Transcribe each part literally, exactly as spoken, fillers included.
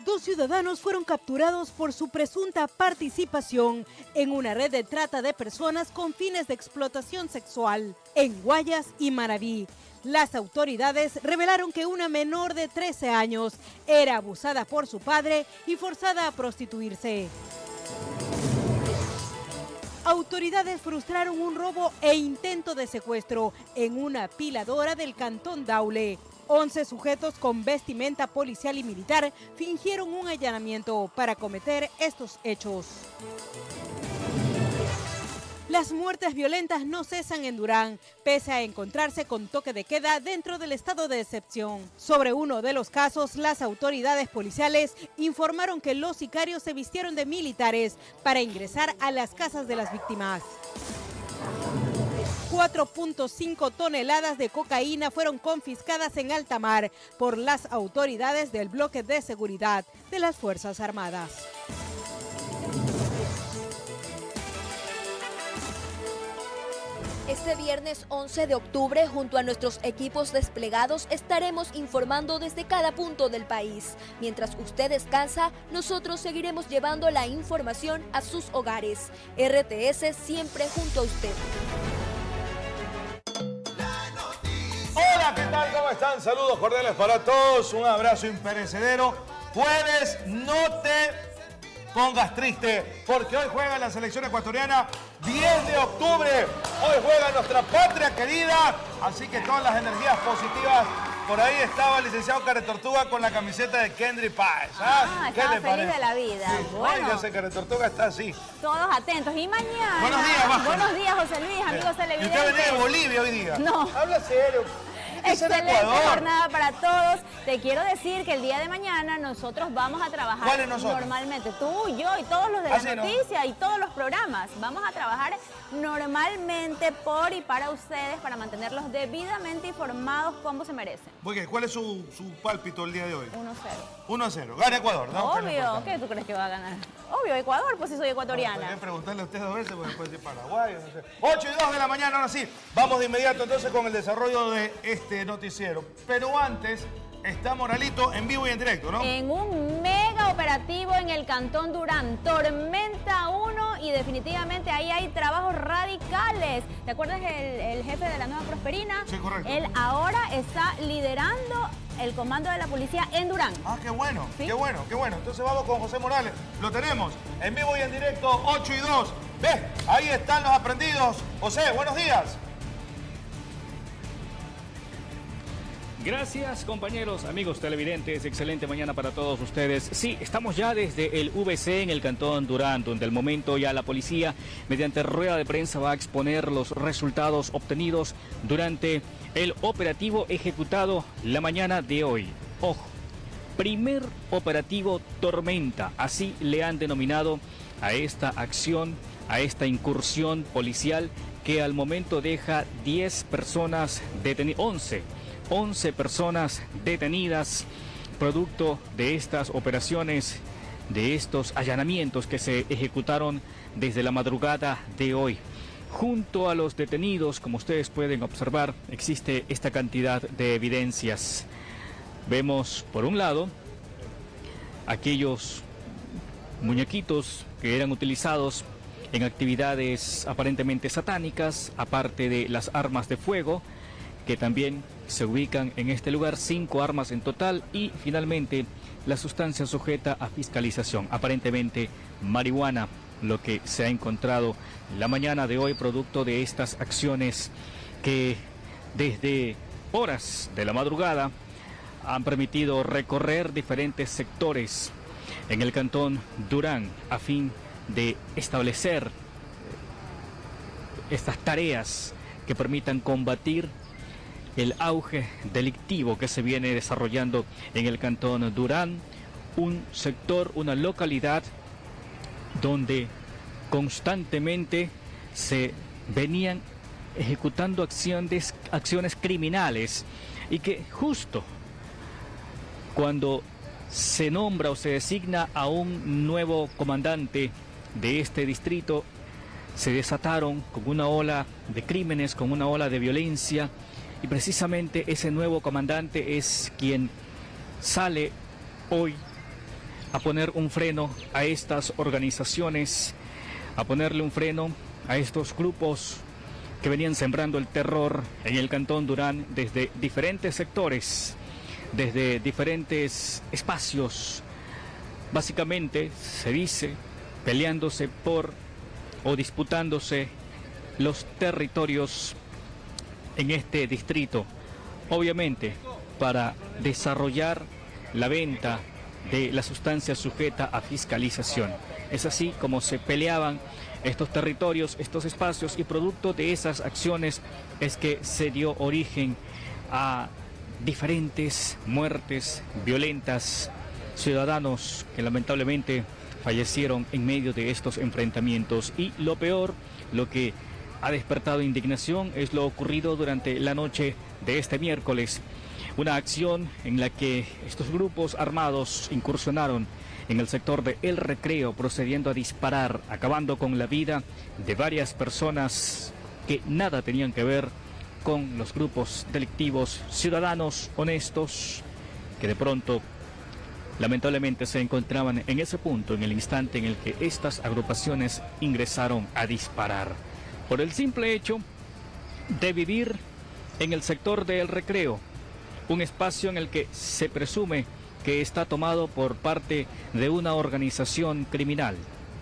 Dos ciudadanos fueron capturados por su presunta participación en una red de trata de personas con fines de explotación sexual en Guayas y Manabí. Las autoridades revelaron que una menor de trece años era abusada por su padre y forzada a prostituirse. Autoridades frustraron un robo e intento de secuestro en una piladora del Cantón Daule. once sujetos con vestimenta policial y militar fingieron un allanamiento para cometer estos hechos. Las muertes violentas no cesan en Durán, pese a encontrarse con toque de queda dentro del estado de excepción. Sobre uno de los casos, las autoridades policiales informaron que los sicarios se vistieron de militares para ingresar a las casas de las víctimas. cuatro punto cinco toneladas de cocaína fueron confiscadas en alta mar por las autoridades del bloque de seguridad de las Fuerzas Armadas. Este viernes once de octubre, junto a nuestros equipos desplegados, estaremos informando desde cada punto del país. Mientras usted descansa, nosotros seguiremos llevando la información a sus hogares. R T S siempre junto a usted. Hola, ¿qué tal? ¿Cómo están? Saludos cordiales para todos. Un abrazo imperecedero. Jueves, no te pongas triste, porque hoy juega la selección ecuatoriana, diez de octubre. Hoy juega nuestra patria querida, así que todas las energías positivas. Por ahí estaba el licenciado Caretortuga con la camiseta de Kendry Páez. ¿Ah? Ah, estaba feliz parece? de la vida. Sí. Bueno, Oiga, ese Caretortuga está así. Todos atentos. Y mañana... Buenos días, Vasco. Buenos días, José Luis, amigos televidentes. ¿Y usted venía de Bolivia hoy día? No. Habla serio. Excelente jornada para todos. Te quiero decir que el día de mañana nosotros vamos a trabajar. ¿Cuáles nosotros? Normalmente, tú, yo y todos los de ¿Ah, la sí, noticia no? y todos los programas. Vamos a trabajar normalmente por y para ustedes, para mantenerlos debidamente informados como se merecen. Oye, ¿cuál es su, su pálpito el día de hoy? uno cero. uno a cero. Gana Ecuador, ¿no? Obvio. ¿Qué tú crees que va a ganar? Obvio, Ecuador, pues si soy ecuatoriana. Podría preguntarle a usted dos veces, porque después de Paraguay, no sé. ocho y dos de la mañana, ahora sí. Vamos de inmediato entonces con el desarrollo de este noticiero. Pero antes está Moralito en vivo y en directo, ¿no? En un mega operativo en el Cantón Durán, Tormenta uno, y definitivamente ahí hay trabajos radicales. ¿Te acuerdas el, el jefe de la Nueva Prosperina? Sí, correcto. Él ahora está liderando el comando de la policía en Durán. Ah, qué bueno, ¿Sí? qué bueno, qué bueno. Entonces vamos con José Morales. Lo tenemos en vivo y en directo, ocho y dos. ¿Ves? Ahí están los aprendidos. José, buenos días. Gracias, compañeros, amigos televidentes. Excelente mañana para todos ustedes. Sí, estamos ya desde el V C en el Cantón Durán, donde al momento ya la policía, mediante rueda de prensa, va a exponer los resultados obtenidos durante el operativo ejecutado la mañana de hoy. Ojo, primer operativo Tormenta, así le han denominado a esta acción, a esta incursión policial que al momento deja diez personas detenidas, once. once personas detenidas, producto de estas operaciones, de estos allanamientos que se ejecutaron desde la madrugada de hoy. Junto a los detenidos, como ustedes pueden observar, existe esta cantidad de evidencias. Vemos, por un lado, aquellos muñequitos que eran utilizados en actividades aparentemente satánicas, aparte de las armas de fuego, que también se ubican en este lugar, cinco armas en total, y finalmente la sustancia sujeta a fiscalización, aparentemente marihuana, lo que se ha encontrado la mañana de hoy producto de estas acciones que desde horas de la madrugada han permitido recorrer diferentes sectores en el Cantón Durán a fin de establecer estas tareas que permitan combatir el auge delictivo que se viene desarrollando en el Cantón Durán, un sector, una localidad donde constantemente se venían ejecutando acciones, acciones criminales, y que justo cuando se nombra o se designa a un nuevo comandante de este distrito, se desataron con una ola de crímenes, con una ola de violencia. Y precisamente ese nuevo comandante es quien sale hoy a poner un freno a estas organizaciones, a ponerle un freno a estos grupos que venían sembrando el terror en el Cantón Durán desde diferentes sectores, desde diferentes espacios, básicamente se dice peleándose por o disputándose los territorios en este distrito, obviamente para desarrollar la venta de la sustancia sujeta a fiscalización. Es así como se peleaban estos territorios, estos espacios, y producto de esas acciones es que se dio origen a diferentes muertes violentas, ciudadanos que lamentablemente fallecieron en medio de estos enfrentamientos. Y lo peor, lo que ha despertado indignación, es lo ocurrido durante la noche de este miércoles. Una acción en la que estos grupos armados incursionaron en el sector de El Recreo, procediendo a disparar, acabando con la vida de varias personas que nada tenían que ver con los grupos delictivos, ciudadanos honestos que de pronto lamentablemente se encontraban en ese punto, en el instante en el que estas agrupaciones ingresaron a disparar, por el simple hecho de vivir en el sector de El Recreo, un espacio en el que se presume que está tomado por parte de una organización criminal.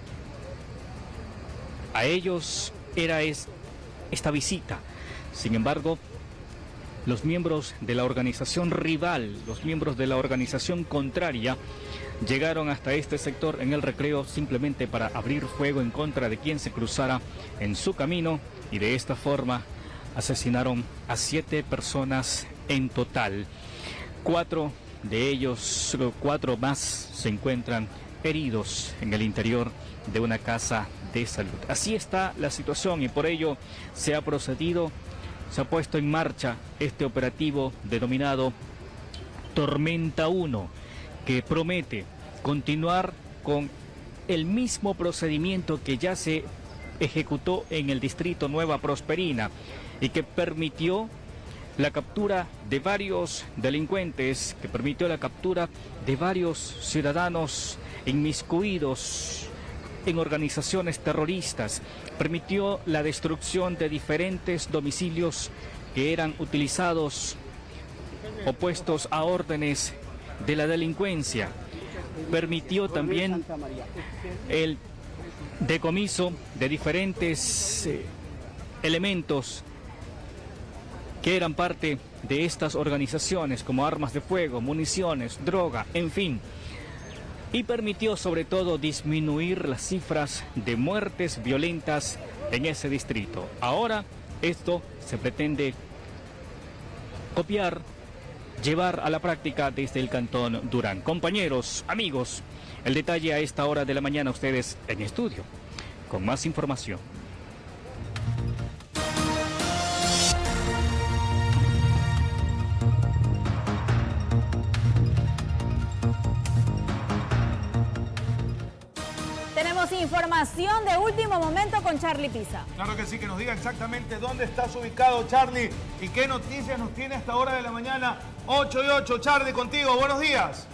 A ellos era es, esta visita. Sin embargo, los miembros de la organización rival, los miembros de la organización contraria, llegaron hasta este sector en El Recreo simplemente para abrir fuego en contra de quien se cruzara en su camino, y de esta forma asesinaron a siete personas en total. Cuatro de ellos, cuatro más, se encuentran heridos en el interior de una casa de salud. Así está la situación, y por ello se ha procedido, se ha puesto en marcha este operativo denominado Tormenta uno, que promete continuar con el mismo procedimiento que ya se ejecutó en el distrito Nueva Prosperina y que permitió la captura de varios delincuentes, que permitió la captura de varios ciudadanos inmiscuidos en organizaciones terroristas, permitió la destrucción de diferentes domicilios que eran utilizados o puestos a órdenes de la delincuencia, permitió también el decomiso de diferentes eh, elementos que eran parte de estas organizaciones, como armas de fuego, municiones, droga, en fin. Y permitió sobre todo disminuir las cifras de muertes violentas en ese distrito. Ahora esto se pretende copiar, llevar a la práctica desde el Cantón Durán. Compañeros, amigos, el detalle a esta hora de la mañana, ustedes en estudio, con más información. Información de último momento con Charlie Pisa. Claro que sí, que nos diga exactamente dónde estás ubicado, Charlie, y qué noticias nos tiene hasta hora de la mañana. ocho y ocho, Charlie, contigo. Buenos días.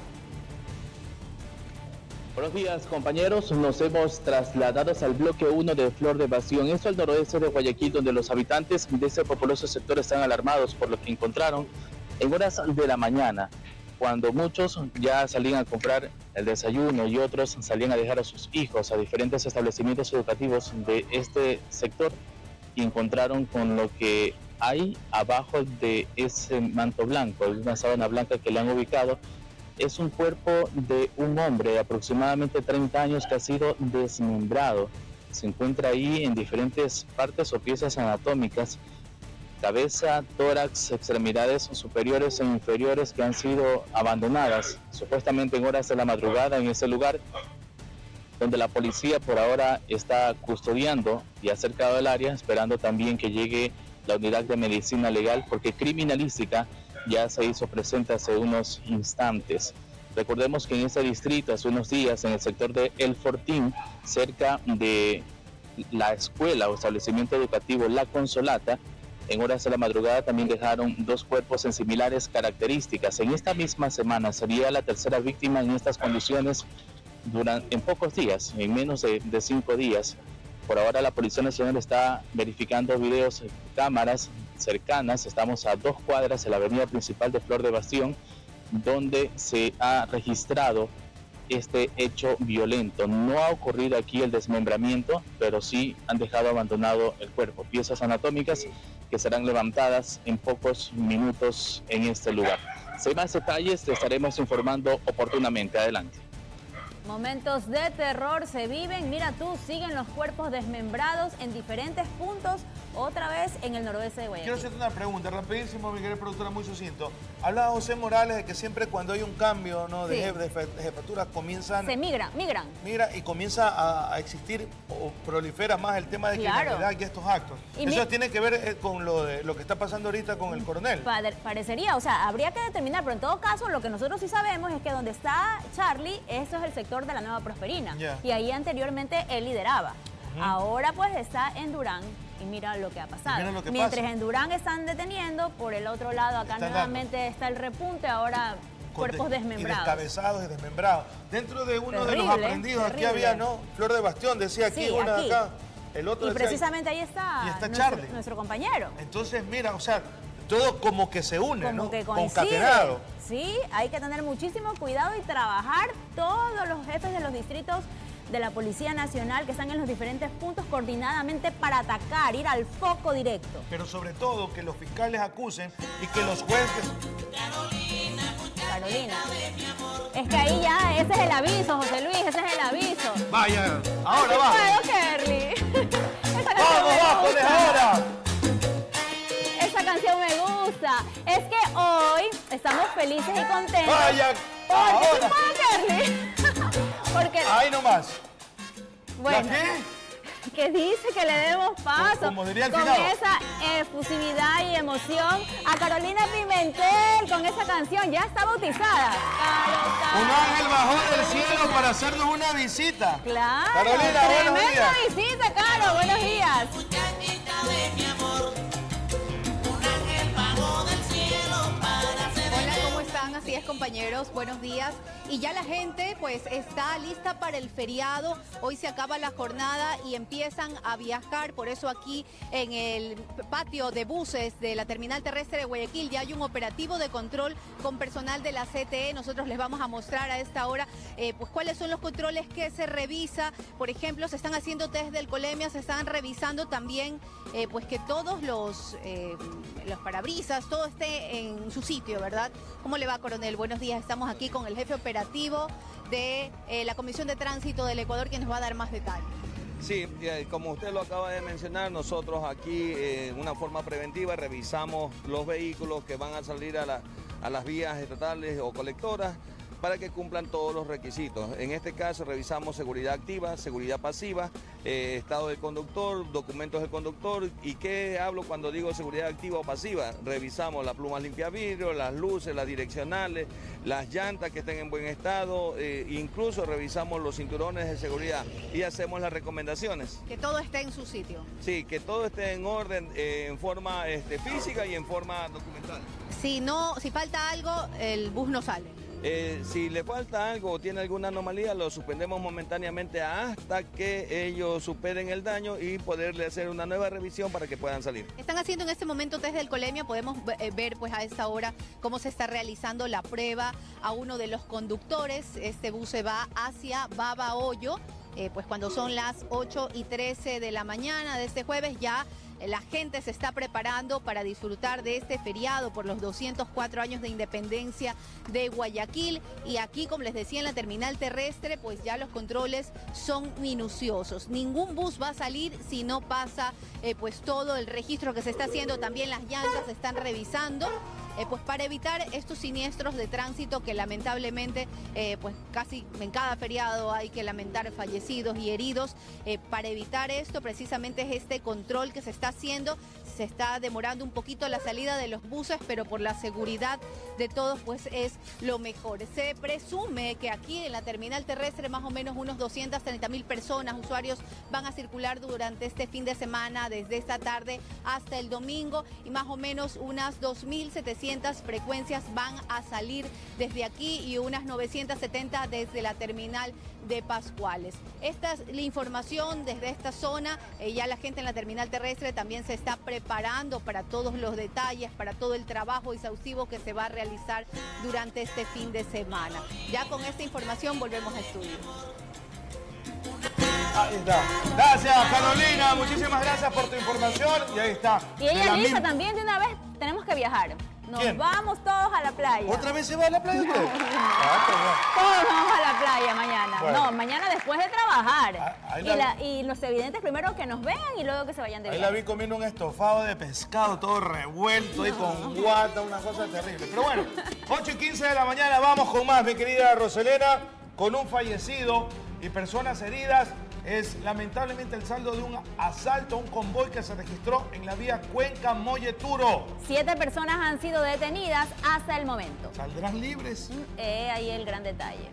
Buenos días, compañeros. Nos hemos trasladado al bloque uno de Flor de Pasión, esto al noroeste de Guayaquil, donde los habitantes de este populoso sector están alarmados por lo que encontraron en horas de la mañana, cuando muchos ya salían a comprar el desayuno y otros salían a dejar a sus hijos a diferentes establecimientos educativos de este sector, y encontraron con lo que hay abajo de ese manto blanco, una sábana blanca que le han ubicado. Es un cuerpo de un hombre de aproximadamente treinta años que ha sido desmembrado. Se encuentra ahí en diferentes partes o piezas anatómicas: cabeza, tórax, extremidades superiores e inferiores que han sido abandonadas, supuestamente en horas de la madrugada, en ese lugar, donde la policía por ahora está custodiando y ha cercado el área, esperando también que llegue la unidad de medicina legal, porque criminalística ya se hizo presente hace unos instantes. Recordemos que en este distrito, hace unos días, en el sector de El Fortín, cerca de la escuela o establecimiento educativo La Consolata, En horas de la madrugada también dejaron dos cuerpos en similares características. En esta misma semana sería la tercera víctima en estas condiciones durante, en pocos días, en menos de, de cinco días. Por ahora la Policía Nacional está verificando videos, cámaras cercanas. Estamos a dos cuadras de la avenida principal de Flor de Bastión, donde se ha registrado este hecho violento. No ha ocurrido aquí el desmembramiento, pero sí han dejado abandonado el cuerpo. Piezas anatómicas que serán levantadas en pocos minutos en este lugar. Si hay más detalles, te estaremos informando oportunamente. Adelante. Momentos de terror se viven. Mira tú, siguen los cuerpos desmembrados en diferentes puntos, otra vez en el noroeste de Guayaquil. Quiero hacerte una pregunta, rapidísimo, mi querida productora, muy sucinto. Hablaba José Morales de que siempre cuando hay un cambio, ¿no?, de, Sí. jef, de, de jefatura comienzan... Se migran, migran. Migra y comienza a, a existir o prolifera más el tema de Claro. criminalidad y estos actos. Y Eso mi- tiene que ver eh, con lo, de, lo que está pasando ahorita con el coronel. Pa- Parecería, o sea, habría que determinar, pero en todo caso lo que nosotros sí sabemos es que donde está Charlie, esto es el sector de la Nueva Prosperina. Ya. Y ahí anteriormente él lideraba. Ahora pues está en Durán y mira lo que ha pasado. Mira lo que Mientras pasa. en Durán están deteniendo, por el otro lado acá Están nuevamente está el repunte, ahora Con cuerpos des- desmembrados. Y descabezados y desmembrados. Dentro de uno de los Terrible, aprendidos, aquí terrible. había, ¿no? Flor de Bastión, decía aquí, Sí, una aquí. de acá. El otro Y decía- precisamente ahí está, y está nuestro, Charlie. nuestro compañero. Entonces, mira, o sea, todo como que se une, Como ¿no? que coincide. Concatenado. Sí, hay que tener muchísimo cuidado y trabajar todos los jefes de los distritos de la Policía Nacional que están en los diferentes puntos coordinadamente para atacar, ir al foco directo. Pero sobre todo que los fiscales acusen y que los jueces... Carolina. Es que ahí ya, ese es el aviso, José Luis, ese es el aviso. Vaya, ahora Sí va. puedo, Kerly. Esa canción ¡Vamos, me Bajones, gusta. ahora! Esa canción me gusta. Es que hoy estamos felices y contentos. Vaya, Porque, ¿sí ahora. puedo, Kerly? Porque, Ahí nomás. bueno, ¿La qué? que dice que le demos paso Como diría el con finado. esa efusividad y emoción a Carolina Pimentel con esa canción. Ya está bautizada. Caro, Caro. Un ángel bajó del cielo para hacernos una visita. Claro. Carolina, buenos tremenda días. visita, Caro. Buenos días. Hola, ¿cómo están? Así es, compañeros, buenos días. Y ya la gente pues está lista para el feriado. Hoy se acaba la jornada y empiezan a viajar. Por eso aquí en el patio de buses de la terminal terrestre de Guayaquil ya hay un operativo de control con personal de la C T E. Nosotros les vamos a mostrar a esta hora eh, pues cuáles son los controles que se revisa. Por ejemplo, se están haciendo test de alcoholemia, se están revisando también eh, pues que todos los, eh, los parabrisas, todo esté en su sitio, ¿verdad? ¿Cómo le va, coronel? Buenos días. Estamos aquí con el jefe operativo de eh, la Comisión de Tránsito del Ecuador, quien nos va a dar más detalles. Sí, eh, como usted lo acaba de mencionar, nosotros aquí eh, en una forma preventiva revisamos los vehículos que van a salir a, la- a las vías estatales o colectoras para que cumplan todos los requisitos. En este caso revisamos seguridad activa, seguridad pasiva, eh, estado del conductor, documentos del conductor. ¿Y qué hablo cuando digo seguridad activa o pasiva? Revisamos las plumas limpiavidrio, las luces, las direccionales, las llantas que estén en buen estado, eh, incluso revisamos los cinturones de seguridad y hacemos las recomendaciones. Que todo esté en su sitio. Sí, que todo esté en orden, eh, en forma este, física y en forma documental. Si no, si falta algo, el bus no sale. Eh, si le falta algo o tiene alguna anomalía, lo suspendemos momentáneamente hasta que ellos superen el daño y poderle hacer una nueva revisión para que puedan salir. Están haciendo en este momento test de alcoholemia. Podemos eh, ver pues a esta hora cómo se está realizando la prueba a uno de los conductores. Este bus se va hacia Babahoyo, eh, pues cuando son las ocho y trece de la mañana de este jueves ya. La gente se está preparando para disfrutar de este feriado por los doscientos cuatro años de independencia de Guayaquil. Y aquí, como les decía, en la terminal terrestre, pues ya los controles son minuciosos. Ningún bus va a salir si no pasa eh, pues todo el registro que se está haciendo. También las llantas se están revisando. Eh, pues para evitar estos siniestros de tránsito que lamentablemente eh, pues casi en cada feriado hay que lamentar fallecidos y heridos. Eh, para evitar esto precisamente es este control que se está haciendo. se está demorando un poquito la salida de los buses, pero por la seguridad de todos pues es lo mejor. Se presume que aquí en la terminal terrestre más o menos unos doscientas treinta mil personas, usuarios, van a circular durante este fin de semana, desde esta tarde hasta el domingo, y más o menos unas dos mil setecientas frecuencias van a salir desde aquí y unas novecientas setenta desde la terminal de Pascuales. Esta es la información desde esta zona. Eh, ya la gente en la terminal terrestre también se está preparando para todos los detalles, para todo el trabajo exhaustivo que se va a realizar durante este fin de semana. Ya con esta información volvemos a estudio. Ahí está. Gracias, Carolina. Muchísimas gracias por tu información. Y ahí está. Y ella dice misma... también de una vez, tenemos que viajar. Nos ¿Quién? Vamos todos a la playa. ¿Otra vez se va a la playa usted? No. Ah, pues Todos vamos a la playa mañana. Bueno. No, mañana después de trabajar. Ah, y, la... la, y los evidentes primero que nos vean y luego que se vayan de Ahí viaje. la vi comiendo un estofado de pescado, todo revuelto y con guata, una cosa terrible. Pero bueno, ocho y quince de la mañana, vamos con más, mi querida Roselena, con un fallecido y personas heridas. Es lamentablemente el saldo de un asalto a un convoy que se registró en la vía Cuenca-Molleturo. Siete personas han sido detenidas hasta el momento. ¿Saldrán libres? Eh, ahí el gran detalle.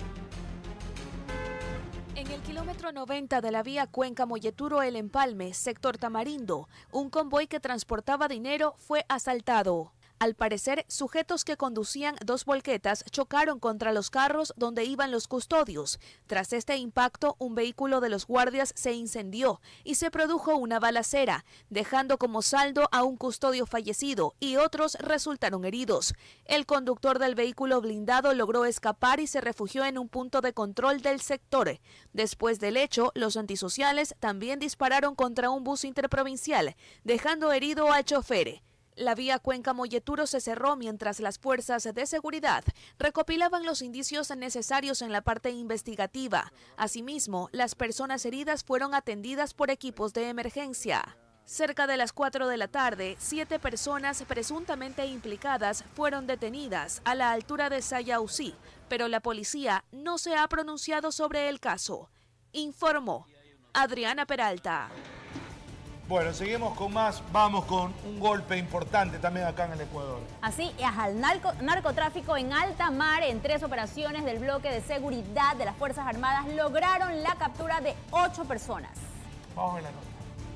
En el kilómetro noventa de la vía Cuenca-Molleturo El Empalme, sector Tamarindo, un convoy que transportaba dinero fue asaltado. Al parecer, sujetos que conducían dos volquetas chocaron contra los carros donde iban los custodios. Tras este impacto, un vehículo de los guardias se incendió y se produjo una balacera, dejando como saldo a un custodio fallecido y otros resultaron heridos. El conductor del vehículo blindado logró escapar y se refugió en un punto de control del sector. Después del hecho, los antisociales también dispararon contra un bus interprovincial, dejando herido al chofer. La vía Cuenca-Molleturo se cerró mientras las fuerzas de seguridad recopilaban los indicios necesarios en la parte investigativa. Asimismo, las personas heridas fueron atendidas por equipos de emergencia. Cerca de las cuatro de la tarde, siete personas presuntamente implicadas fueron detenidas a la altura de Sayausí, pero la policía no se ha pronunciado sobre el caso. Informó Adriana Peralta. Bueno, seguimos con más. Vamos con un golpe importante también acá en el Ecuador. Así es, al narco, narcotráfico en alta mar, en tres operaciones del bloque de seguridad de las Fuerzas Armadas, lograron la captura de ocho personas. Vamos a ver la nota.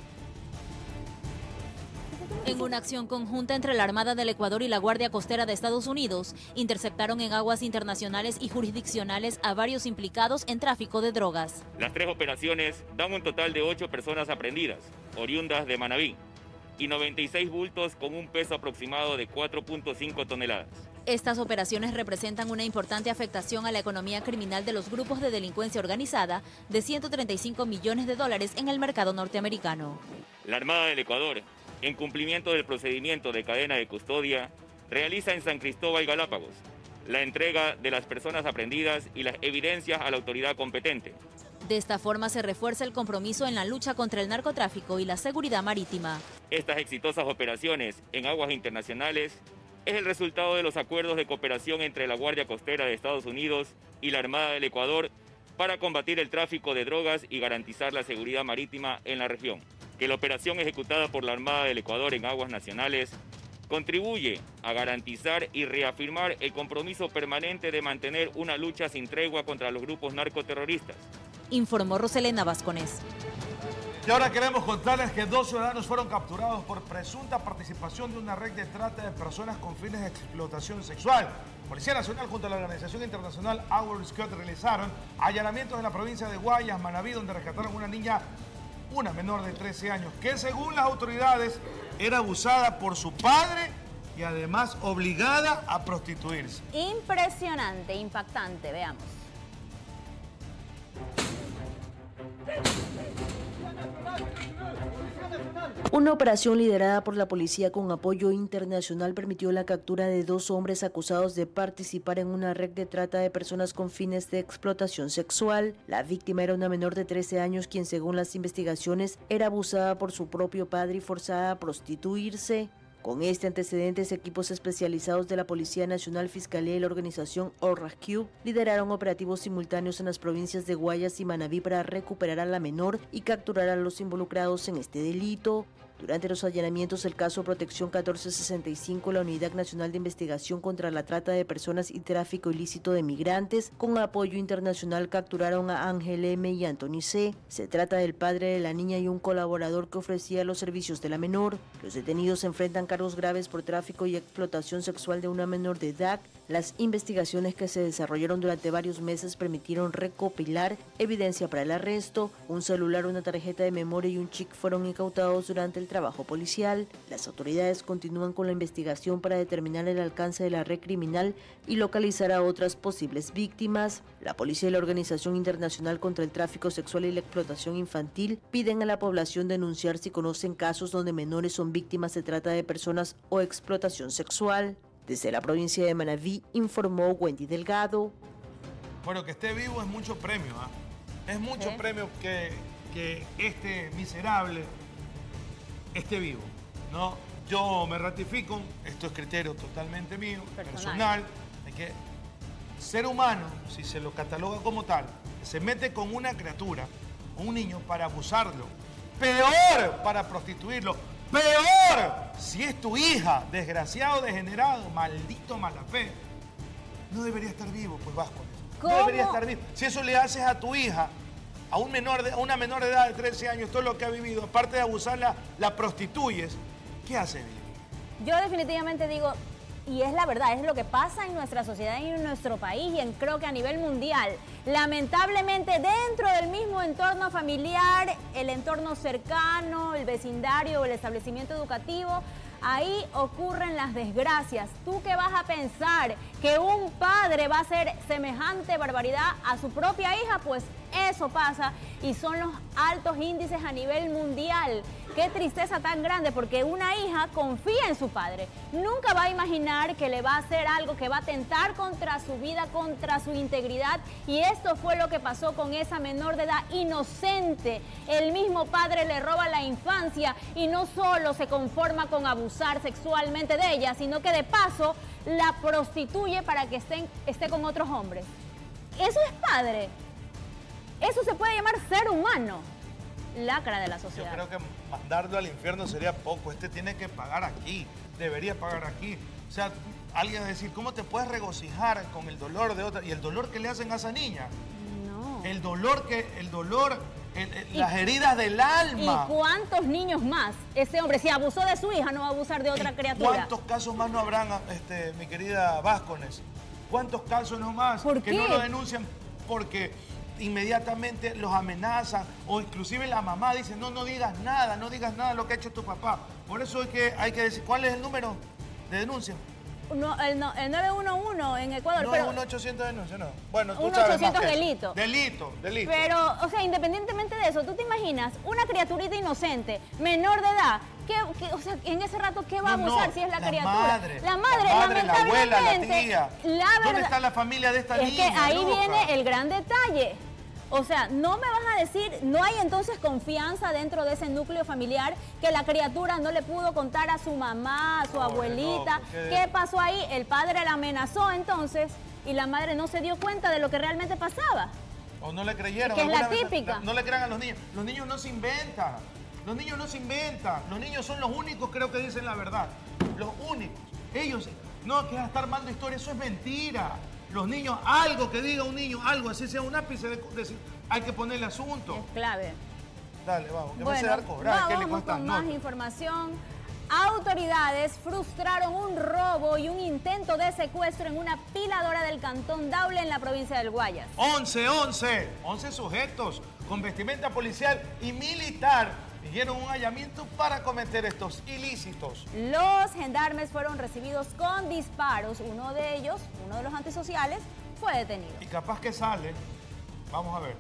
En una acción conjunta entre la Armada del Ecuador y la Guardia Costera de Estados Unidos, interceptaron en aguas internacionales y jurisdiccionales a varios implicados en tráfico de drogas. Las tres operaciones dan un total de ocho personas aprehendidas, oriundas de Manabí, y noventa y seis bultos con un peso aproximado de cuatro punto cinco toneladas. Estas operaciones representan una importante afectación a la economía criminal de los grupos de delincuencia organizada de ciento treinta y cinco millones de dólares en el mercado norteamericano. La Armada del Ecuador, en cumplimiento del procedimiento de cadena de custodia, realiza en San Cristóbal Galápagos la entrega de las personas aprehendidas y las evidencias a la autoridad competente. De esta forma se refuerza el compromiso en la lucha contra el narcotráfico y la seguridad marítima. Estas exitosas operaciones en aguas internacionales es el resultado de los acuerdos de cooperación entre la Guardia Costera de Estados Unidos y la Armada del Ecuador para combatir el tráfico de drogas y garantizar la seguridad marítima en la región. Que la operación ejecutada por la Armada del Ecuador en aguas nacionales contribuye a garantizar y reafirmar el compromiso permanente de mantener una lucha sin tregua contra los grupos narcoterroristas. Informó Roselena Vasconés. Y ahora queremos contarles que dos ciudadanos fueron capturados por presunta participación de una red de trata de personas con fines de explotación sexual. Policía Nacional junto a la organización internacional Our Squad realizaron allanamientos en la provincia de Guayas, Manabí, donde rescataron a una niña, una menor de trece años, que según las autoridades era abusada por su padre y además obligada a prostituirse. Impresionante, impactante, veamos. Una operación liderada por la policía con apoyo internacional permitió la captura de dos hombres acusados de participar en una red de trata de personas con fines de explotación sexual. La víctima era una menor de trece años quien, según las investigaciones, era abusada por su propio padre y forzada a prostituirse. Con este antecedente, equipos especializados de la Policía Nacional, Fiscalía y la organización All-Rescue lideraron operativos simultáneos en las provincias de Guayas y Manabí para recuperar a la menor y capturar a los involucrados en este delito. Durante los allanamientos del caso Protección catorce sesenta y cinco, la Unidad Nacional de Investigación contra la Trata de Personas y Tráfico Ilícito de Migrantes, con apoyo internacional, capturaron a Ángel M. y Anthony C. Se trata del padre de la niña y un colaborador que ofrecía los servicios de la menor. Los detenidos se enfrentan cargos graves por tráfico y explotación sexual de una menor de edad. Las investigaciones que se desarrollaron durante varios meses permitieron recopilar evidencia para el arresto. Un celular, una tarjeta de memoria y un chip fueron incautados durante el trabajo policial. Las autoridades continúan con la investigación para determinar el alcance de la red criminal y localizar a otras posibles víctimas. La policía y la Organización Internacional contra el Tráfico Sexual y la Explotación Infantil piden a la población denunciar si conocen casos donde menores son víctimas de trata de personas o explotación sexual. Desde la provincia de Manabí, informó Wendy Delgado. Bueno, que esté vivo es mucho premio, ¿ah? Es mucho ¿Sí? premio que, que este miserable esté vivo, ¿no? Yo me ratifico, esto es criterio totalmente mío, personal, personal de que ser humano, si se lo cataloga como tal, se mete con una criatura, un niño, para abusarlo, peor para prostituirlo, peor si es tu hija, desgraciado, degenerado, maldito mala fe, no debería estar vivo, pues Vasco. No debería estar vivo. Si eso le haces a tu hija, a, un menor de, a una menor de edad de trece años, todo lo que ha vivido, aparte de abusarla, la prostituyes, ¿qué hace bien? Yo definitivamente digo, y es la verdad, es lo que pasa en nuestra sociedad y en nuestro país y en, creo que a nivel mundial. Lamentablemente, dentro del mismo entorno familiar, el entorno cercano, el vecindario, el establecimiento educativo, ahí ocurren las desgracias. ¿Tú qué vas a pensar? ¿Que un padre va a hacer semejante barbaridad a su propia hija? Pues eso pasa y son los altos índices a nivel mundial. Qué tristeza tan grande, porque una hija confía en su padre. Nunca va a imaginar que le va a hacer algo que va a atentar contra su vida, contra su integridad. Y esto fue lo que pasó con esa menor de edad inocente. El mismo padre le roba la infancia y no solo se conforma con abusar sexualmente de ella, sino que de paso la prostituye para que esté, esté con otros hombres. Eso es padre. Eso se puede llamar ser humano. Lacra de la sociedad. Yo creo que mandarlo al infierno sería poco. Este tiene que pagar aquí. Debería pagar aquí. O sea, alguien decir, ¿cómo te puedes regocijar con el dolor de otra? Y el dolor que le hacen a esa niña. No. El dolor que, el dolor, el, el, las heridas del alma. ¿Y cuántos niños más? Ese hombre, si abusó de su hija, no va a abusar de otra criatura. ¿Cuántos casos más no habrán, este, mi querida Vázquez? ¿Cuántos casos no más ¿Por que qué? no lo denuncian porque inmediatamente los amenazan o inclusive la mamá dice, no, no digas nada, no digas nada de lo que ha hecho tu papá? Por eso es que hay que decir, ¿cuál es el número de denuncia? No, el, no, el nueve uno uno en Ecuador. No, pero uno ochocientos denuncia, no. Bueno, tú uno sabes más ochocientos que eso. delito. Delito, delito. Pero, o sea, independientemente de eso, ¿tú te imaginas una criaturita inocente, menor de edad? ¿Qué, qué, o sea, en ese rato, ¿qué va No, a abusar no, si es la, la criatura? madre, la madre, la madre, la abuela, la lamentablemente, tía. la ¿Dónde verdad- está la familia de esta es niña? que ahí loca? viene el gran detalle. O sea, no me vas a decir, no hay entonces confianza dentro de ese núcleo familiar, que la criatura no le pudo contar a su mamá, a su Pobre abuelita. loco, qué- ¿Qué pasó ahí? El padre la amenazó entonces y la madre no se dio cuenta de lo que realmente pasaba. O no le creyeron. Que es la algunas veces típica. No le crean a los niños. Los niños no se inventan. Los niños no se inventan. Los niños son los únicos, creo que dicen la verdad. Los únicos. Ellos, no, que estar armando historias, eso es mentira. Los niños, algo que diga un niño, algo, así sea un ápice, de, de- hay que ponerle asunto. Es clave. Dale, vamos, que me Bueno, hace dar cobrar. ¿Qué le vamos cuesta? con No. más información. Autoridades frustraron un robo y un intento de secuestro en una piladora del Cantón Daule en la provincia del Guayas. once, once, once sujetos con vestimenta policial y militar hicieron un hallamiento para cometer estos ilícitos. Los gendarmes fueron recibidos con disparos. Uno de ellos, uno de los antisociales, fue detenido. Y capaz que sale, vamos a ver.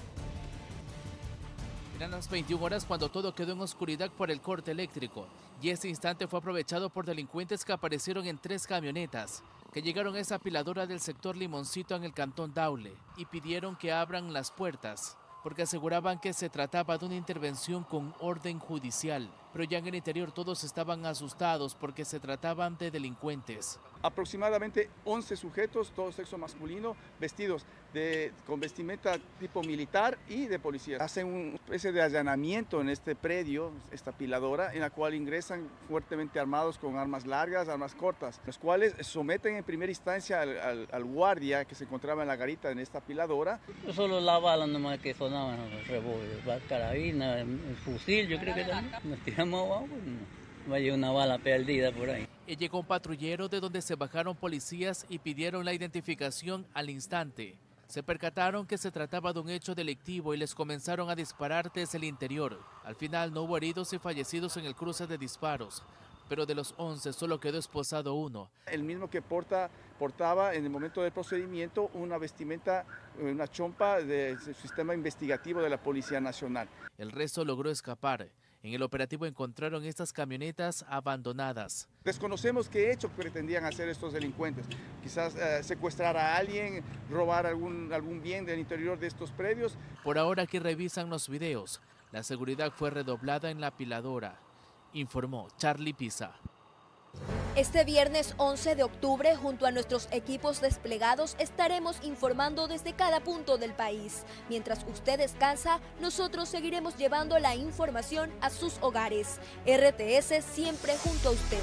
Eran las veintiuna horas cuando todo quedó en oscuridad por el corte eléctrico, y ese instante fue aprovechado por delincuentes que aparecieron en tres camionetas, que llegaron a esa piladora del sector Limoncito en el Cantón Daule y pidieron que abran las puertas, porque aseguraban que se trataba de una intervención con orden judicial. pero ya en el interior todos estaban asustados porque se trataban de delincuentes. Aproximadamente once sujetos, todo sexo masculino, vestidos de, con vestimenta tipo militar y de policía. Hacen una especie de allanamiento en este predio, esta piladora, en la cual ingresan fuertemente armados con armas largas, armas cortas, los cuales someten en primera instancia al, al, al guardia que se encontraba en la garita en esta piladora. Solo la bala nomás que sonaban, el revólver, la carabina, el fusil, yo creo que también. Nos tiramos abajo, no. Vaya una bala perdida por ahí. Y llegó un patrullero de donde se bajaron policías y pidieron la identificación al instante. Se percataron que se trataba de un hecho delictivo y les comenzaron a disparar desde el interior. Al final no hubo heridos y fallecidos en el cruce de disparos, pero de los once solo quedó esposado uno. El mismo que porta, portaba en el momento del procedimiento una vestimenta, una chompa del sistema investigativo de la Policía Nacional. El resto logró escapar. En el operativo encontraron estas camionetas abandonadas. Desconocemos qué hecho pretendían hacer estos delincuentes. Quizás eh, secuestrar a alguien, robar algún, algún bien del interior de estos predios. Por ahora que revisan los videos, la seguridad fue redoblada en la piladora, informó Charlie Pisa. Este viernes once de octubre, junto a nuestros equipos desplegados, estaremos informando desde cada punto del país. Mientras usted descansa, nosotros seguiremos llevando la información a sus hogares. R T S siempre junto a usted.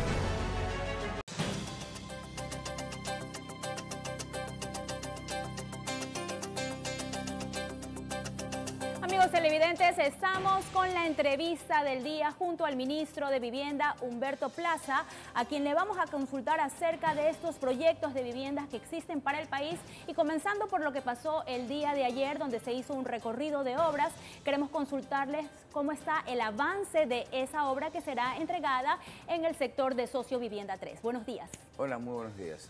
Amigos televidentes, estamos con la entrevista del día junto al ministro de Vivienda, Humberto Plaza, a quien le vamos a consultar acerca de estos proyectos de viviendas que existen para el país. Y comenzando por lo que pasó el día de ayer, donde se hizo un recorrido de obras, queremos consultarles cómo está el avance de esa obra que será entregada en el sector de Socio Vivienda tres. Buenos días. Hola, muy buenos días.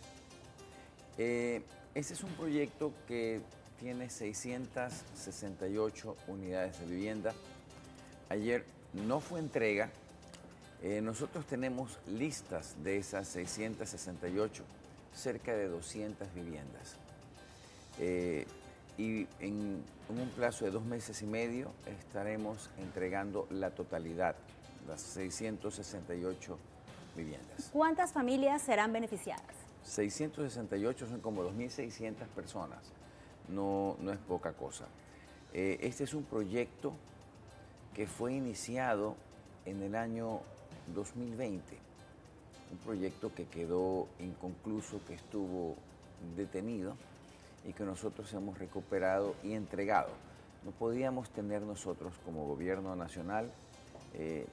Eh, este es un proyecto que tiene seiscientas sesenta y ocho unidades de vivienda. Ayer no fue entrega. Eh, nosotros tenemos listas de esas seiscientas sesenta y ocho, cerca de doscientas viviendas. Eh, y en, en un plazo de dos meses y medio estaremos entregando la totalidad, las seiscientas sesenta y ocho viviendas. ¿Cuántas familias serán beneficiadas? seiscientas sesenta y ocho son como dos mil seiscientas personas. No, no es poca cosa. Eh, este es un proyecto que fue iniciado en el año dos mil veinte, un proyecto que quedó inconcluso, que estuvo detenido y que nosotros hemos recuperado y entregado. No podíamos tener nosotros como gobierno nacional eh,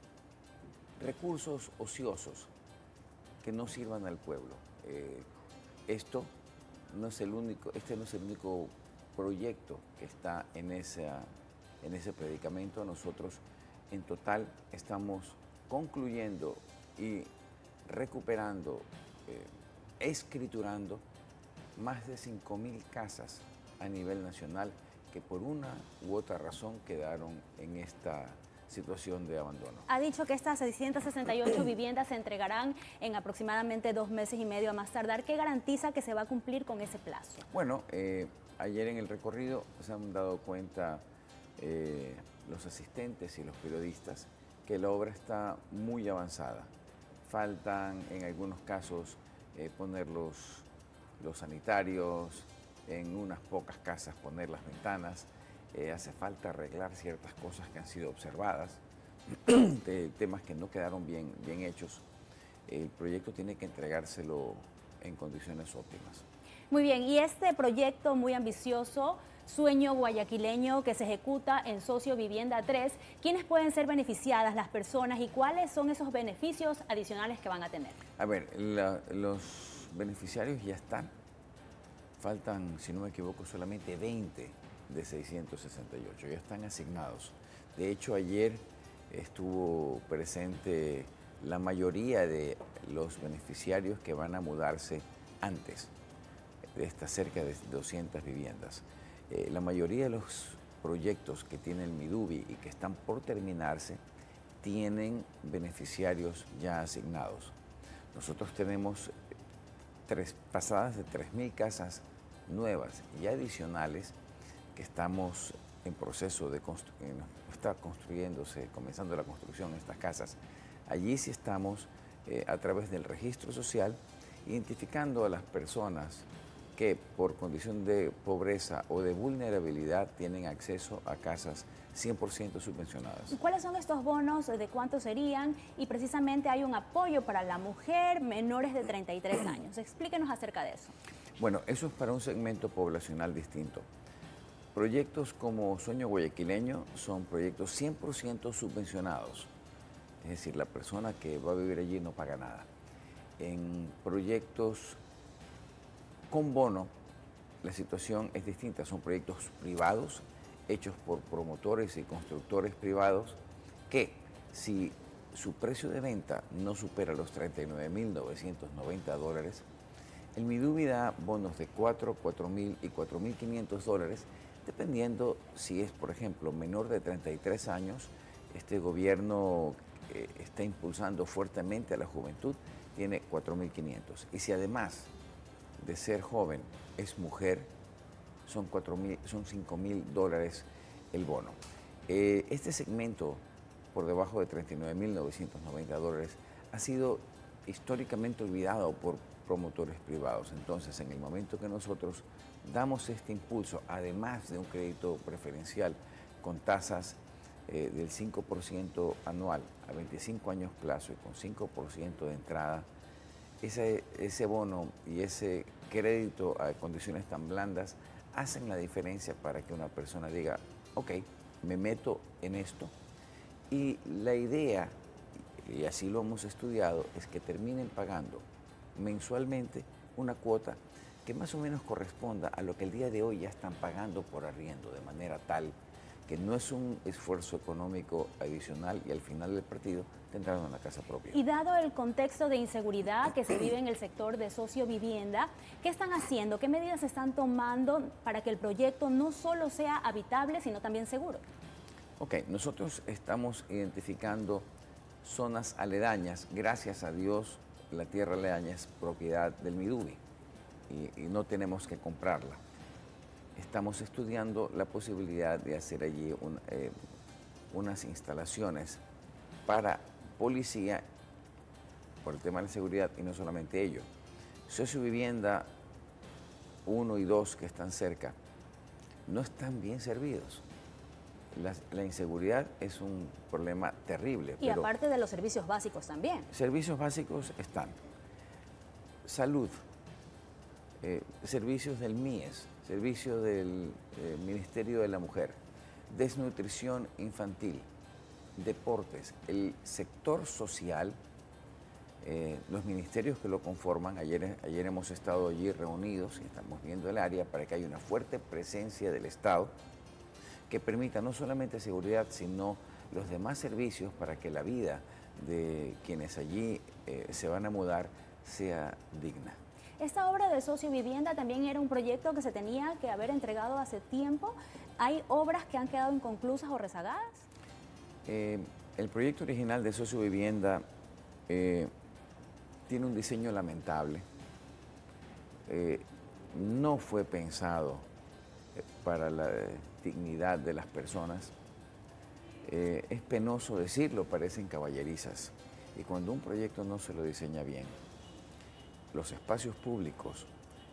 recursos ociosos que no sirvan al pueblo. Eh, esto No es el único, este no es el único proyecto que está en, esa, en ese predicamento. Nosotros en total estamos concluyendo y recuperando, eh, escriturando más de cinco mil casas a nivel nacional que por una u otra razón quedaron en esta situación de abandono. Ha dicho que estas seiscientas sesenta y ocho viviendas se entregarán en aproximadamente dos meses y medio a más tardar. ¿Qué garantiza que se va a cumplir con ese plazo? Bueno, eh, ayer en el recorrido se han dado cuenta eh, los asistentes y los periodistas que la obra está muy avanzada. Faltan en algunos casos eh, poner los, los sanitarios, en unas pocas casas poner las ventanas. Eh, hace falta arreglar ciertas cosas que han sido observadas, de temas que no quedaron bien, bien hechos. El proyecto tiene que entregárselo en condiciones óptimas. Muy bien, y este proyecto muy ambicioso, Sueño Guayaquileño, que se ejecuta en Socio Vivienda tres, ¿quiénes pueden ser beneficiadas, las personas, y cuáles son esos beneficios adicionales que van a tener? A ver, la, los beneficiarios ya están. Faltan, si no me equivoco, solamente veinte de seiscientas sesenta y ocho, ya están asignados. De hecho, ayer estuvo presente la mayoría de los beneficiarios que van a mudarse antes de estas cerca de doscientas viviendas. Eh, la mayoría de los proyectos que tiene el Midubi y que están por terminarse tienen beneficiarios ya asignados. Nosotros tenemos tres, pasadas de tres mil casas nuevas y adicionales que estamos en proceso de construcción, está construyéndose, comenzando la construcción de estas casas, allí sí estamos eh, a través del registro social identificando a las personas que por condición de pobreza o de vulnerabilidad tienen acceso a casas cien por ciento subvencionadas. ¿Y cuáles son estos bonos? ¿De cuántos serían? Y precisamente hay un apoyo para la mujer menores de treinta y tres años. Explíquenos acerca de eso. Bueno, eso es para un segmento poblacional distinto. Proyectos como Sueño Guayaquileño son proyectos cien por ciento subvencionados. Es decir, la persona que va a vivir allí no paga nada. En proyectos con bono, la situación es distinta. Son proyectos privados, hechos por promotores y constructores privados, que si su precio de venta no supera los treinta y nueve mil novecientos noventa dólares, el Midubi da bonos de cuatro, cuatro mil y cuatro mil quinientos dólares, dependiendo si es, por ejemplo, menor de treinta y tres años. Este gobierno eh, está impulsando fuertemente a la juventud, tiene cuatro mil quinientos. Y si además de ser joven es mujer, son, son cinco mil dólares el bono. Eh, este segmento, por debajo de treinta y nueve mil novecientos noventa dólares, ha sido históricamente olvidado por promotores privados. Entonces, en el momento que nosotros damos este impulso, además de un crédito preferencial con tasas eh, del cinco por ciento anual a veinticinco años plazo y con cinco por ciento de entrada, ese, ese bono y ese crédito a condiciones tan blandas hacen la diferencia para que una persona diga, ok, me meto en esto. Y la idea, y así lo hemos estudiado, es que terminen pagando mensualmente una cuota que más o menos corresponda a lo que el día de hoy ya están pagando por arriendo, de manera tal que no es un esfuerzo económico adicional y al final del partido tendrán una casa propia. Y dado el contexto de inseguridad que se vive en el sector de sociovivienda, ¿qué están haciendo? ¿Qué medidas están tomando para que el proyecto no solo sea habitable, sino también seguro? Ok, nosotros estamos identificando zonas aledañas. Gracias a Dios, la tierra aledaña es propiedad del Midubi y, y no tenemos que comprarla. Estamos estudiando la posibilidad de hacer allí un, eh, unas instalaciones para policía por el tema de la seguridad y no solamente ello. Sociovivienda uno y dos que están cerca no están bien servidos. La, la inseguridad es un problema terrible. Y pero aparte de los servicios básicos también. Servicios básicos están. Salud, eh, servicios del M I E S, servicios del eh, Ministerio de la Mujer, desnutrición infantil, deportes, el sector social, eh, los ministerios que lo conforman. Ayer, ayer hemos estado allí reunidos y estamos viendo el área para que haya una fuerte presencia del Estado que permita no solamente seguridad, sino los demás servicios para que la vida de quienes allí eh, se van a mudar sea digna. Esta obra de sociovivienda también era un proyecto que se tenía que haber entregado hace tiempo. ¿Hay obras que han quedado inconclusas o rezagadas? Eh, el proyecto original de sociovivienda eh, tiene un diseño lamentable. Eh, no fue pensado para la dignidad de las personas. Eh, es penoso decirlo, parecen caballerizas. Y cuando un proyecto no se lo diseña bien, los espacios públicos,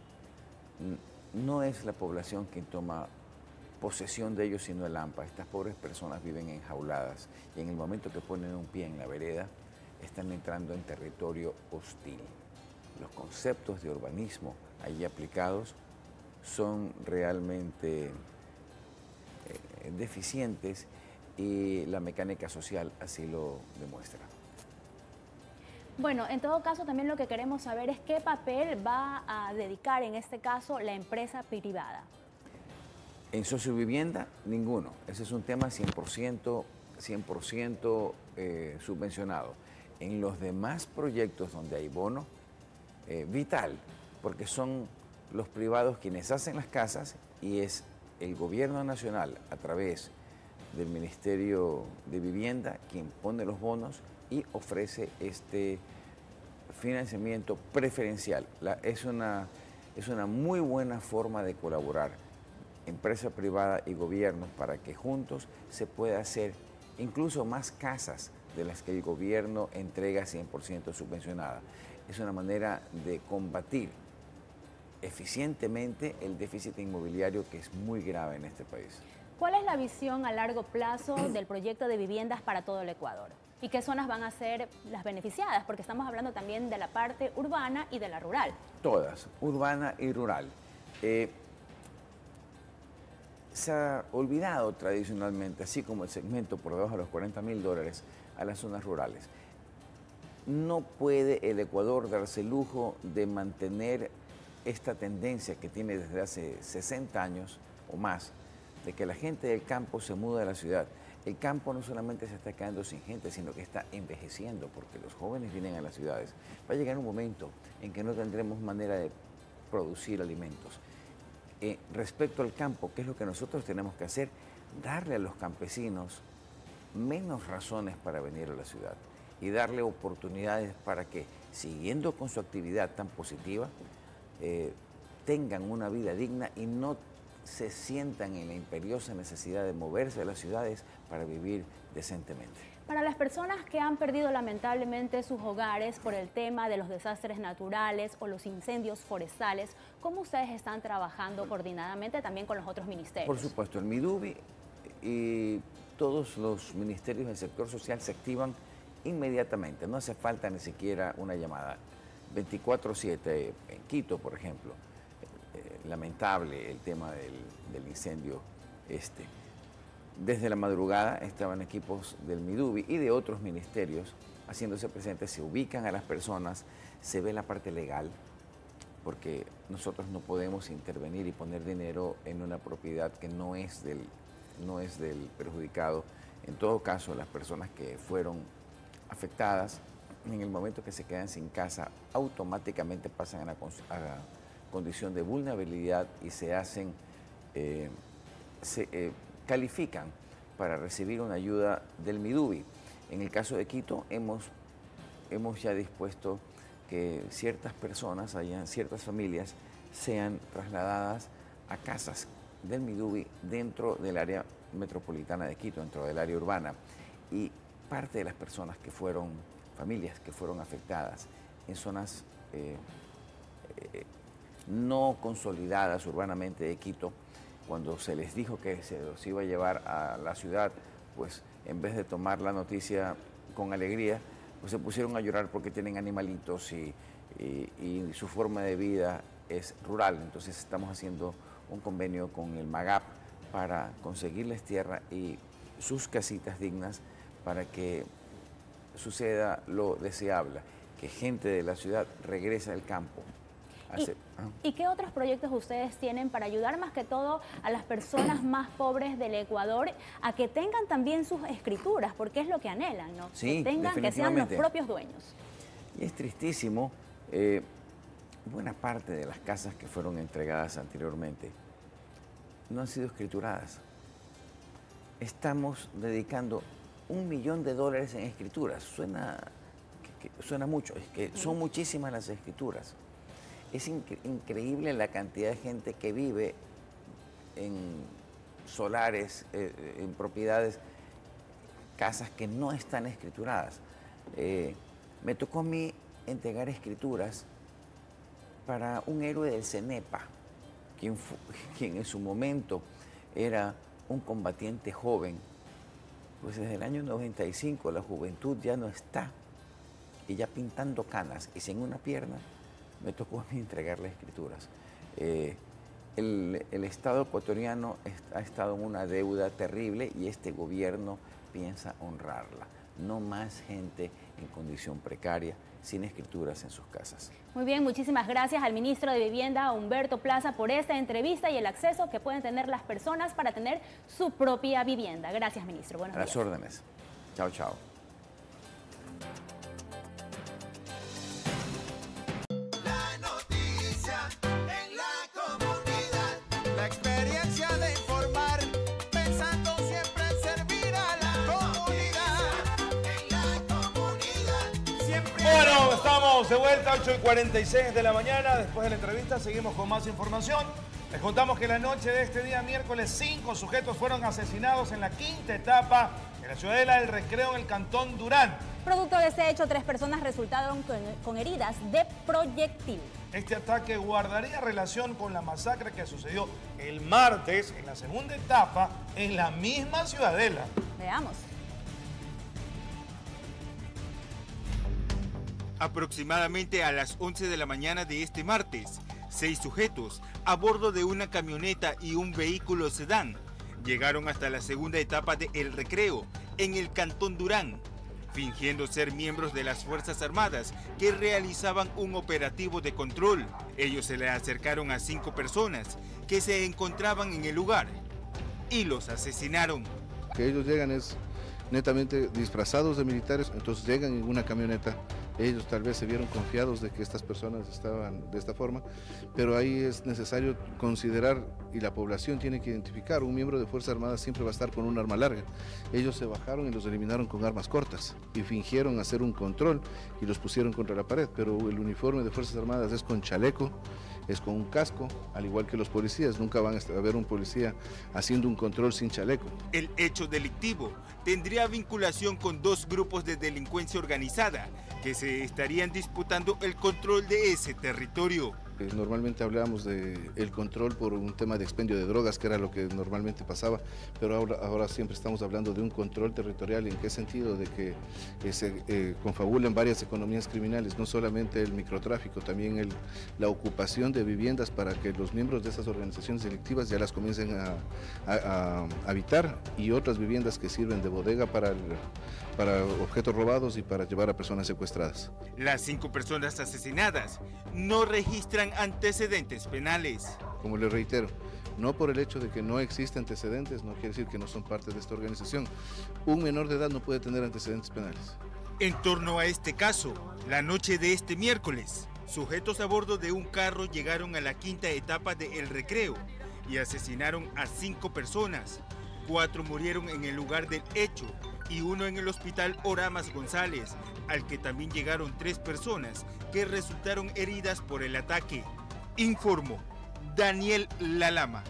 no es la población quien toma posesión de ellos, sino el AMPA. Estas pobres personas viven enjauladas y en el momento que ponen un pie en la vereda, están entrando en territorio hostil. Los conceptos de urbanismo allí aplicados son realmente eh, deficientes y la mecánica social así lo demuestra. Bueno, en todo caso también lo que queremos saber es qué papel va a dedicar en este caso la empresa privada. En sociovivienda, ninguno. Ese es un tema cien por ciento, cien por ciento eh, subvencionado. En los demás proyectos donde hay bono, eh, vital, porque son los privados quienes hacen las casas y es el gobierno nacional a través del Ministerio de Vivienda quien pone los bonos y ofrece este financiamiento preferencial. La, es, una, es una muy buena forma de colaborar. empresa privada y gobierno para que juntos se pueda hacer incluso más casas de las que el gobierno entrega cien por ciento subvencionada. Es una manera de combatir eficientemente el déficit inmobiliario que es muy grave en este país. ¿Cuál es la visión a largo plazo del proyecto de viviendas para todo el Ecuador? ¿Y qué zonas van a ser las beneficiadas? Porque estamos hablando también de la parte urbana y de la rural. Todas, urbana y rural. Eh, se ha olvidado tradicionalmente, así como el segmento por debajo de los cuarenta mil dólares, a las zonas rurales. No puede el Ecuador darse el lujo de mantener esta tendencia que tiene desde hace sesenta años o más, de que la gente del campo se muda a la ciudad. El campo no solamente se está quedando sin gente, sino que está envejeciendo, porque los jóvenes vienen a las ciudades. Va a llegar un momento en que no tendremos manera de producir alimentos. Eh, respecto al campo, ¿qué es lo que nosotros tenemos que hacer? Darle a los campesinos menos razones para venir a la ciudad y darle oportunidades para que, siguiendo con su actividad tan positiva, eh, tengan una vida digna y no se sientan en la imperiosa necesidad de moverse a las ciudades para vivir decentemente. Para las personas que han perdido lamentablemente sus hogares por el tema de los desastres naturales o los incendios forestales, ¿cómo ustedes están trabajando coordinadamente también con los otros ministerios? Por supuesto, el MIDUBI y todos los ministerios del sector social se activan inmediatamente, no hace falta ni siquiera una llamada. veinticuatro siete en Quito, por ejemplo, eh, lamentable el tema del, del incendio este. Desde la madrugada estaban equipos del MIDUBI y de otros ministerios haciéndose presentes, se ubican a las personas, se ve la parte legal, porque nosotros no podemos intervenir y poner dinero en una propiedad que no es del, no es del perjudicado. En todo caso, las personas que fueron afectadas, en el momento que se quedan sin casa, automáticamente pasan a la, a la condición de vulnerabilidad y se hacen, eh, se eh, califican para recibir una ayuda del MIDUBI. En el caso de Quito, hemos, hemos ya dispuesto que ciertas personas, hayan, ciertas familias, sean trasladadas a casas del MIDUBI dentro del área metropolitana de Quito, dentro del área urbana. Y parte de las personas que fueron, familias que fueron afectadas en zonas eh, eh, no consolidadas urbanamente de Quito, cuando se les dijo que se los iba a llevar a la ciudad, pues en vez de tomar la noticia con alegría, pues se pusieron a llorar porque tienen animalitos y, y, y su forma de vida es rural. Entonces estamos haciendo un convenio con el MAGAP para conseguirles tierra y sus casitas dignas para que suceda lo deseable, que gente de la ciudad regrese al campo. ¿Y, ¿Y qué otros proyectos ustedes tienen para ayudar más que todo a las personas más pobres del Ecuador a que tengan también sus escrituras? Porque es lo que anhelan, ¿no? Sí, que tengan, que sean los propios dueños. Y es tristísimo, eh, buena parte de las casas que fueron entregadas anteriormente no han sido escrituradas. Estamos dedicando un millón de dólares en escrituras. Suena, que, que, suena mucho, es que son muchísimas las escrituras. Es incre increíble la cantidad de gente que vive en solares, eh, en propiedades, casas que no están escrituradas. Eh, me tocó a mí entregar escrituras para un héroe del CENEPA, quien, quien en su momento era un combatiente joven. Pues desde el año noventa y cinco la juventud ya no está, y ya pintando canas y sin una pierna, me tocó a mí entregarle escrituras. Eh, el, el Estado ecuatoriano ha estado en una deuda terrible y este gobierno piensa honrarla. No más gente en condición precaria, sin escrituras en sus casas. Muy bien, muchísimas gracias al ministro de Vivienda, Humberto Plaza, por esta entrevista y el acceso que pueden tener las personas para tener su propia vivienda. Gracias, ministro. Buenos días. A las órdenes. Chao, chao. Estamos de vuelta, ocho y cuarenta y seis de la mañana. Después de la entrevista seguimos con más información. Les contamos que la noche de este día miércoles cinco sujetos fueron asesinados en la quinta etapa de la Ciudadela del Recreo en el Cantón Durán. Producto de este hecho, tres personas resultaron con, con heridas de proyectil. Este ataque guardaría relación con la masacre que sucedió el martes en la segunda etapa en la misma Ciudadela. Veamos. Aproximadamente a las once de la mañana de este martes, seis sujetos a bordo de una camioneta y un vehículo sedán llegaron hasta la segunda etapa de El Recreo en el Cantón Durán, fingiendo ser miembros de las Fuerzas Armadas que realizaban un operativo de control. Ellos se le acercaron a cinco personas que se encontraban en el lugar y los asesinaron. Que ellos llegan es netamente disfrazados de militares, entonces llegan en una camioneta. Ellos tal vez se vieron confiados de que estas personas estaban de esta forma, pero ahí es necesario considerar, y la población tiene que identificar, un miembro de Fuerzas Armadas siempre va a estar con un arma larga. Ellos se bajaron y los eliminaron con armas cortas y fingieron hacer un control y los pusieron contra la pared, pero el uniforme de Fuerzas Armadas es con chaleco, es con un casco, al igual que los policías. Nunca van a ver un policía haciendo un control sin chaleco. El hecho delictivo tendría vinculación con dos grupos de delincuencia organizada que se estarían disputando el control de ese territorio. Normalmente hablábamos de el control por un tema de expendio de drogas, que era lo que normalmente pasaba, pero ahora, ahora siempre estamos hablando de un control territorial. ¿En qué sentido? De que eh, se eh, confabulan varias economías criminales, no solamente el microtráfico, también el, la ocupación de viviendas para que los miembros de esas organizaciones delictivas ya las comiencen a, a, a habitar, y otras viviendas que sirven de bodega para, el, para objetos robados y para llevar a personas secuestradas. Las cinco personas asesinadas no registran antecedentes penales. Como les reitero, no por el hecho de que no existe antecedentes no quiere decir que no son parte de esta organización. Un menor de edad no puede tener antecedentes penales. En torno a este caso, la noche de este miércoles, sujetos a bordo de un carro llegaron a la quinta etapa de El Recreo y asesinaron a cinco personas. Cuatro murieron en el lugar del hecho y uno en el hospital Oramas González, al que también llegaron tres personas que resultaron heridas por el ataque. Informó Daniel Lalama.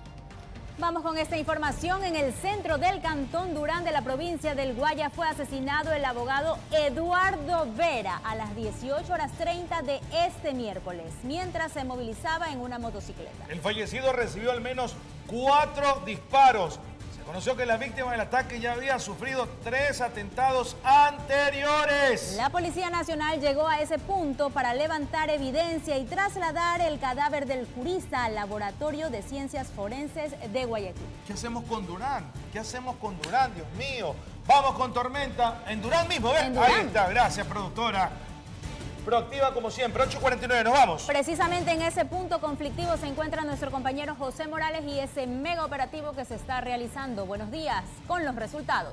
Vamos con esta información. En el centro del Cantón Durán de la provincia del Guaya fue asesinado el abogado Eduardo Vera a las dieciocho horas treinta de este miércoles, mientras se movilizaba en una motocicleta. El fallecido recibió al menos cuatro disparos. Conoció que la víctima del ataque ya había sufrido tres atentados anteriores. La Policía Nacional llegó a ese punto para levantar evidencia y trasladar el cadáver del jurista al Laboratorio de Ciencias Forenses de Guayaquil. ¿Qué hacemos con Durán? ¿Qué hacemos con Durán? Dios mío. Vamos con Tormenta en Durán mismo. ¿Ves? Ahí está. Gracias, productora. Proactiva como siempre, ocho cuarenta y nueve, nos vamos. Precisamente en ese punto conflictivo se encuentra nuestro compañero José Morales y ese mega operativo que se está realizando. Buenos días, con los resultados.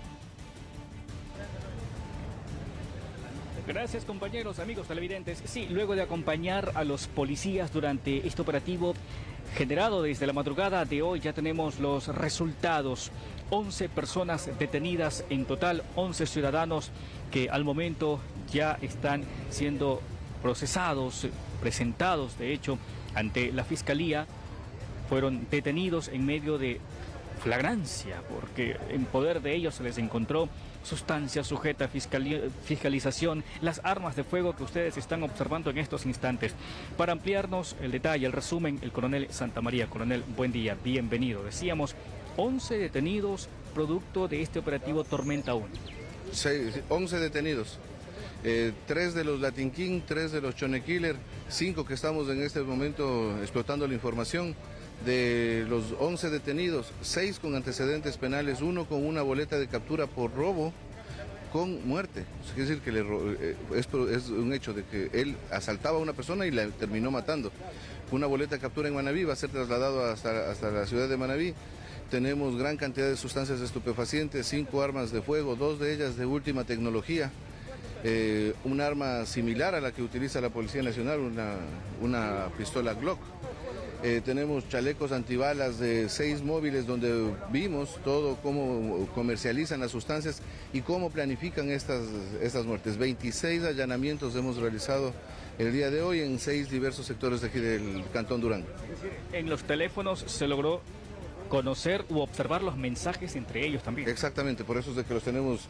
Gracias, compañeros, amigos televidentes. Sí, luego de acompañar a los policías durante este operativo generado desde la madrugada de hoy, ya tenemos los resultados. once personas detenidas en total, once ciudadanos que al momento ya están siendo procesados, presentados de hecho ante la Fiscalía. Fueron detenidos en medio de flagrancia porque en poder de ellos se les encontró sustancia sujeta a fiscalización, las armas de fuego que ustedes están observando en estos instantes. Para ampliarnos el detalle, el resumen, el coronel Santamaría. Coronel, buen día, bienvenido. Decíamos, once detenidos producto de este operativo Tormenta uno. Seis, once detenidos, eh, tres de los Latin King, tres de los Chone Killer, cinco que estamos en este momento explotando la información. De los once detenidos, seis con antecedentes penales, uno con una boleta de captura por robo con muerte. Es decir, que le, eh, es, es un hecho de que él asaltaba a una persona y la terminó matando. Una boleta de captura en Manabí, va a ser trasladado hasta, hasta la ciudad de Manabí. Tenemos gran cantidad de sustancias estupefacientes, cinco armas de fuego, dos de ellas de última tecnología. Eh, un arma similar a la que utiliza la Policía Nacional, una, una pistola Glock. Eh, tenemos chalecos antibalas de seis móviles donde vimos todo cómo comercializan las sustancias y cómo planifican estas, estas muertes. veintiséis allanamientos hemos realizado el día de hoy en seis diversos sectores de aquí del Cantón Durán. Es decir, en los teléfonos se logró conocer u observar los mensajes entre ellos también. Exactamente, por eso es de que los tenemos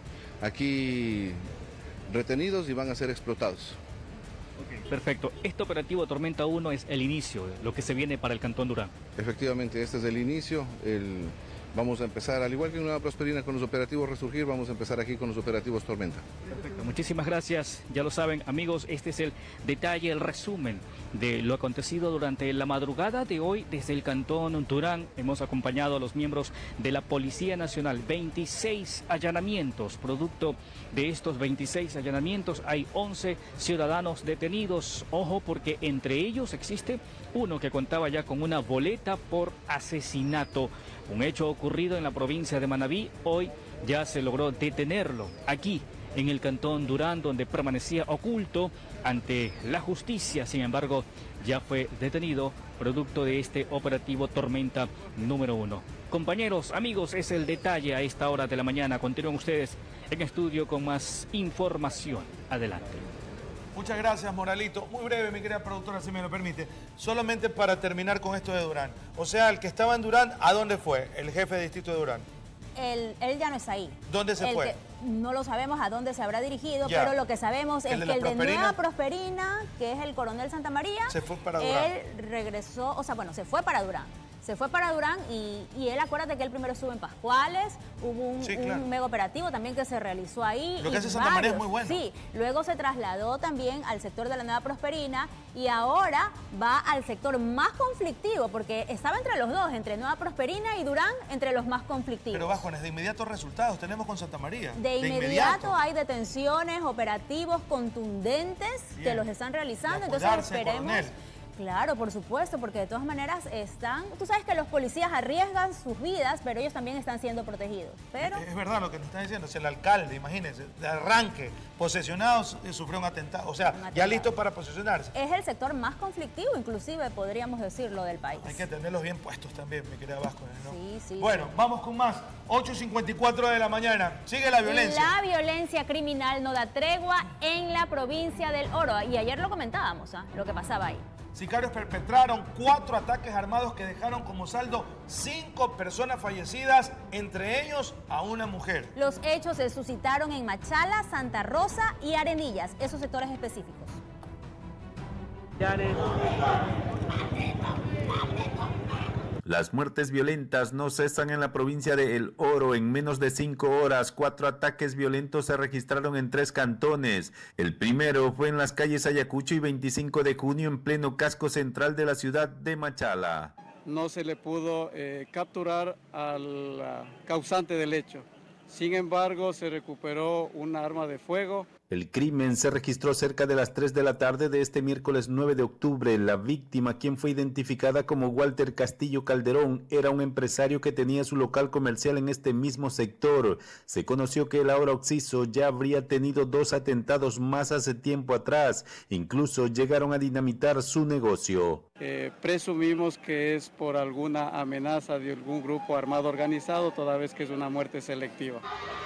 aquí retenidos y van a ser explotados. Okay, perfecto. Este operativo Tormenta uno es el inicio, lo que se viene para el Cantón Durán. Efectivamente, este es el inicio. El, vamos a empezar, al igual que en Nueva Prosperina con los operativos Resurgir, vamos a empezar aquí con los operativos Tormenta. Perfecto, muchísimas gracias. Ya lo saben, amigos, este es el detalle, el resumen de lo acontecido durante la madrugada de hoy desde el Cantón Durán. Hemos acompañado a los miembros de la Policía Nacional. veintiséis allanamientos. Producto de estos veintiséis allanamientos hay once ciudadanos detenidos. Ojo, porque entre ellos existe uno que contaba ya con una boleta por asesinato. Un hecho ocurrido en la provincia de Manabí. Hoy ya se logró detenerlo aquí en el Cantón Durán, donde permanecía oculto ante la justicia. Sin embargo, ya fue detenido producto de este operativo Tormenta número uno. Compañeros, amigos, es el detalle a esta hora de la mañana. Continúen ustedes en estudio con más información. Adelante. Muchas gracias, Moralito. Muy breve, mi querida productora, si me lo permite. Solamente para terminar con esto de Durán. O sea, el que estaba en Durán, ¿a dónde fue? El jefe de distrito de Durán. Él, él ya no está ahí. ¿Dónde se el fue? Que, no lo sabemos a dónde se habrá dirigido, ya. pero lo que sabemos ¿El es de que el de Prosperina? Nueva Prosperina, que es el coronel Santa María, se fue para Durán. Él regresó, o sea, bueno, se fue para Durán. Se fue para Durán y, y él, acuérdate que él primero estuvo en Pascuales, hubo un, sí, claro. un mega operativo también que se realizó ahí. Lo que hace Santa María es muy bueno. Sí, luego se trasladó también al sector de la Nueva Prosperina y ahora va al sector más conflictivo, porque estaba entre los dos, entre Nueva Prosperina y Durán, entre los más conflictivos. Pero Bajones, de inmediato resultados tenemos con Santa María. De, de inmediato, inmediato hay detenciones, operativos contundentes Bien. que los están realizando, entonces esperemos... Coronel. Claro, por supuesto, porque de todas maneras están... Tú sabes que los policías arriesgan sus vidas, pero ellos también están siendo protegidos. Pero... Es verdad lo que nos están diciendo. Es el alcalde, imagínense, de arranque, posesionado, sufrió un atentado. O sea, atentado. ya listo para posesionarse. Es el sector más conflictivo, inclusive, podríamos decirlo, del país. Hay que tenerlos bien puestos también, mi querida Vázquez, ¿no? Sí, sí. Bueno, sí. vamos con más. ocho y cincuenta y cuatro de la mañana. Sigue la violencia. La violencia criminal no da tregua en la provincia del Oro. Y ayer lo comentábamos, ¿eh? Lo que pasaba ahí. Sicarios perpetraron cuatro ataques armados que dejaron como saldo cinco personas fallecidas, entre ellos a una mujer. Los hechos se suscitaron en Machala, Santa Rosa y Arenillas, esos sectores específicos. Las muertes violentas no cesan en la provincia de El Oro. En menos de cinco horas, cuatro ataques violentos se registraron en tres cantones. El primero fue en las calles Ayacucho y veinticinco de junio, en pleno casco central de la ciudad de Machala. No se le pudo eh, capturar al uh, causante del hecho. Sin embargo, se recuperó un arma de fuego. El crimen se registró cerca de las tres de la tarde de este miércoles nueve de octubre. La víctima, quien fue identificada como Walter Castillo Calderón, era un empresario que tenía su local comercial en este mismo sector. Se conoció que el ahora occiso ya habría tenido dos atentados más hace tiempo atrás. Incluso llegaron a dinamitar su negocio. Eh, presumimos que es por alguna amenaza de algún grupo armado organizado, toda vez que es una muerte selectiva.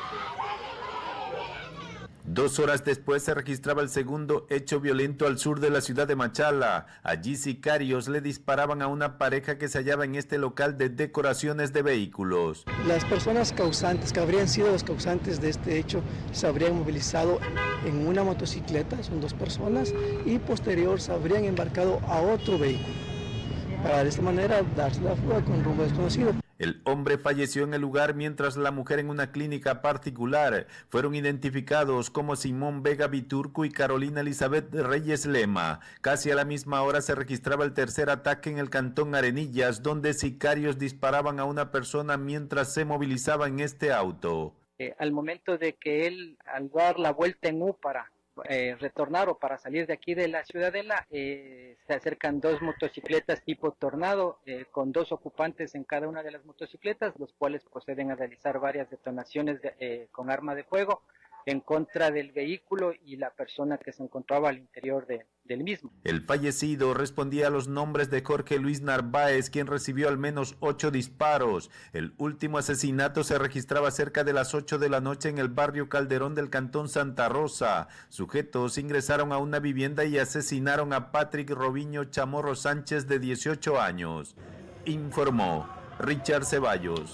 Dos horas después se registraba el segundo hecho violento al sur de la ciudad de Machala. Allí sicarios le disparaban a una pareja que se hallaba en este local de decoraciones de vehículos. Las personas causantes, que habrían sido los causantes de este hecho, se habrían movilizado en una motocicleta, son dos personas, y posterior se habrían embarcado a otro vehículo, para de esta manera darse la fuga con rumbo desconocido. El hombre falleció en el lugar mientras la mujer en una clínica particular. Fueron identificados como Simón Vega Viturco y Carolina Elizabeth Reyes Lema. Casi a la misma hora se registraba el tercer ataque en el cantón Arenillas, donde sicarios disparaban a una persona mientras se movilizaba en este auto. Eh, al momento de que él, al dar la vuelta en U para eh, retornar o para salir de aquí de la ciudadela, eh, se acercan dos motocicletas tipo Tornado eh, con dos ocupantes en cada una de las motocicletas, los cuales proceden a realizar varias detonaciones de, eh, con arma de fuego, en contra del vehículo y la persona que se encontraba al interior de, del mismo. El fallecido respondía a los nombres de Jorge Luis Narváez, quien recibió al menos ocho disparos. El último asesinato se registraba cerca de las ocho de la noche en el barrio Calderón del cantón Santa Rosa. Sujetos ingresaron a una vivienda y asesinaron a Patrick Robiño Chamorro Sánchez, de dieciocho años. Informó Richard Ceballos.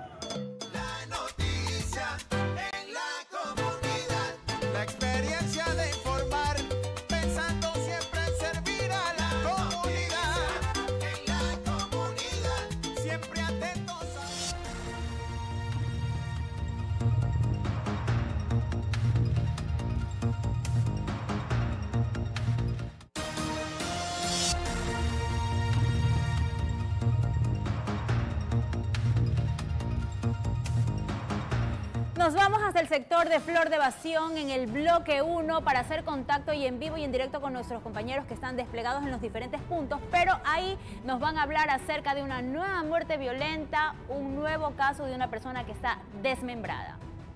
Nos vamos hasta el sector de Flor de Evasión en el bloque uno para hacer contacto y en vivo y en directo con nuestros compañeros que están desplegados en los diferentes puntos, pero ahí nos van a hablar acerca de una nueva muerte violenta, un nuevo caso de una persona que está desmembrada.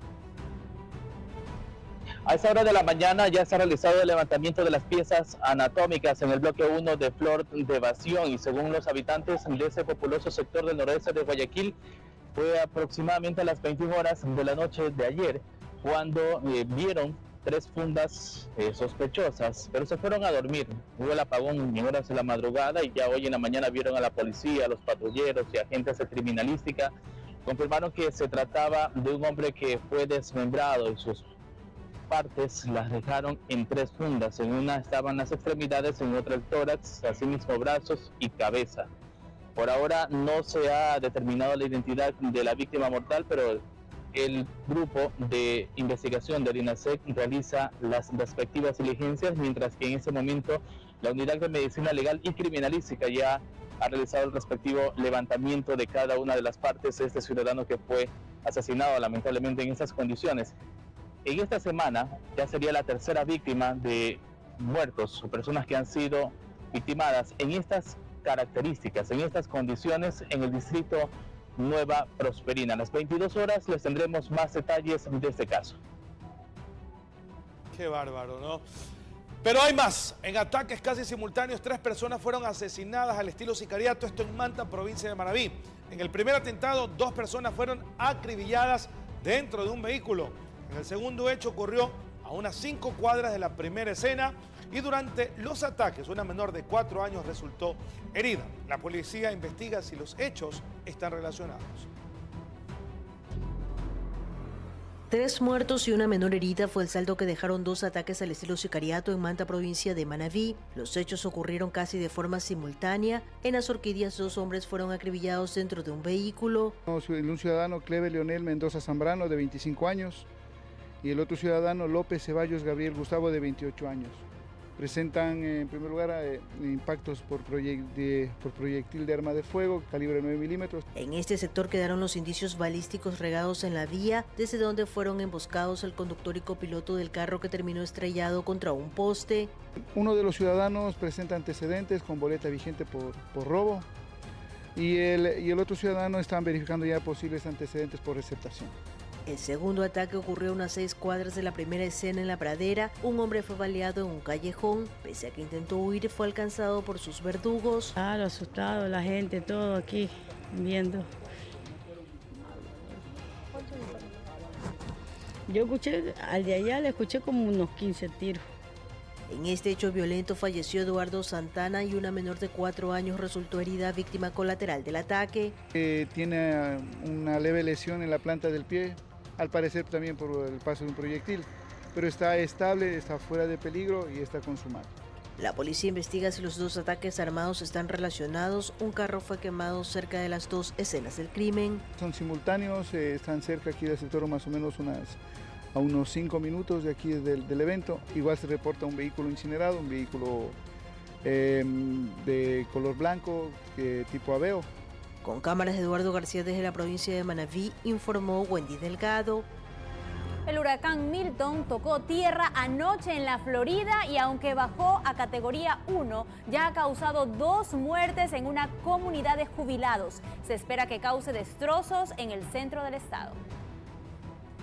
A esa hora de la mañana ya se ha realizado el levantamiento de las piezas anatómicas en el bloque uno de Flor de Evasión y según los habitantes de ese populoso sector del noroeste de Guayaquil, fue aproximadamente a las veintiuna horas de la noche de ayer cuando eh, vieron tres fundas eh, sospechosas, pero se fueron a dormir. Hubo el apagón en horas de la madrugada y ya hoy en la mañana vieron a la policía, a los patrulleros y agentes de criminalística. Confirmaron que se trataba de un hombre que fue desmembrado y sus partes las dejaron en tres fundas. En una estaban las extremidades, en otra el tórax, asimismo brazos y cabeza. Por ahora no se ha determinado la identidad de la víctima mortal, pero el grupo de investigación del INASEC realiza las respectivas diligencias, mientras que en ese momento la Unidad de Medicina Legal y Criminalística ya ha realizado el respectivo levantamiento de cada una de las partes de este ciudadano que fue asesinado lamentablemente en esas condiciones. En esta semana ya sería la tercera víctima de muertos o personas que han sido victimadas en estas características, en estas condiciones en el distrito Nueva Prosperina. A las veintidós horas les tendremos más detalles de este caso. Qué bárbaro, ¿no? Pero hay más. En ataques casi simultáneos, tres personas fueron asesinadas al estilo sicariato, esto en Manta, provincia de Manabí. En el primer atentado, dos personas fueron acribilladas dentro de un vehículo. En el segundo hecho ocurrió a unas cinco cuadras de la primera escena y durante los ataques una menor de cuatro años resultó herida. La policía investiga si los hechos están relacionados. Tres muertos y una menor herida fue el saldo que dejaron dos ataques al estilo sicariato en Manta, provincia de Manabí. Los hechos ocurrieron casi de forma simultánea. En las Orquídeas, dos hombres fueron acribillados dentro de un vehículo. Un ciudadano, Cleve Leonel Mendoza Zambrano, de veinticinco años, y el otro ciudadano, López Ceballos Gabriel Gustavo, de veintiocho años. Presentan en primer lugar eh, impactos por, proyect de, por proyectil de arma de fuego, calibre nueve milímetros. En este sector quedaron los indicios balísticos regados en la vía, desde donde fueron emboscados el conductor y copiloto del carro que terminó estrellado contra un poste. Uno de los ciudadanos presenta antecedentes con boleta vigente por, por robo y el, y el otro ciudadano están verificando ya posibles antecedentes por receptación. El segundo ataque ocurrió a unas seis cuadras de la primera escena en La Pradera. Un hombre fue baleado en un callejón. Pese a que intentó huir, fue alcanzado por sus verdugos. Claro, asustado, la gente, todo aquí viendo. Yo escuché, al de allá le escuché como unos quince tiros. En este hecho violento falleció Eduardo Santana y una menor de cuatro años resultó herida, víctima colateral del ataque. Eh, tiene una leve lesión en la planta del pie, al parecer también por el paso de un proyectil, pero está estable, está fuera de peligro y está consumado. La policía investiga si los dos ataques armados están relacionados. Un carro fue quemado cerca de las dos escenas del crimen. Son simultáneos, eh, están cerca aquí del sector más o menos unas, a unos cinco minutos de aquí del, del evento. Igual se reporta un vehículo incinerado, un vehículo eh, de color blanco, eh, tipo Aveo. Con cámaras de Eduardo García desde la provincia de Manabí, informó Wendy Delgado. El huracán Milton tocó tierra anoche en la Florida y aunque bajó a categoría uno, ya ha causado dos muertes en una comunidad de jubilados. Se espera que cause destrozos en el centro del estado.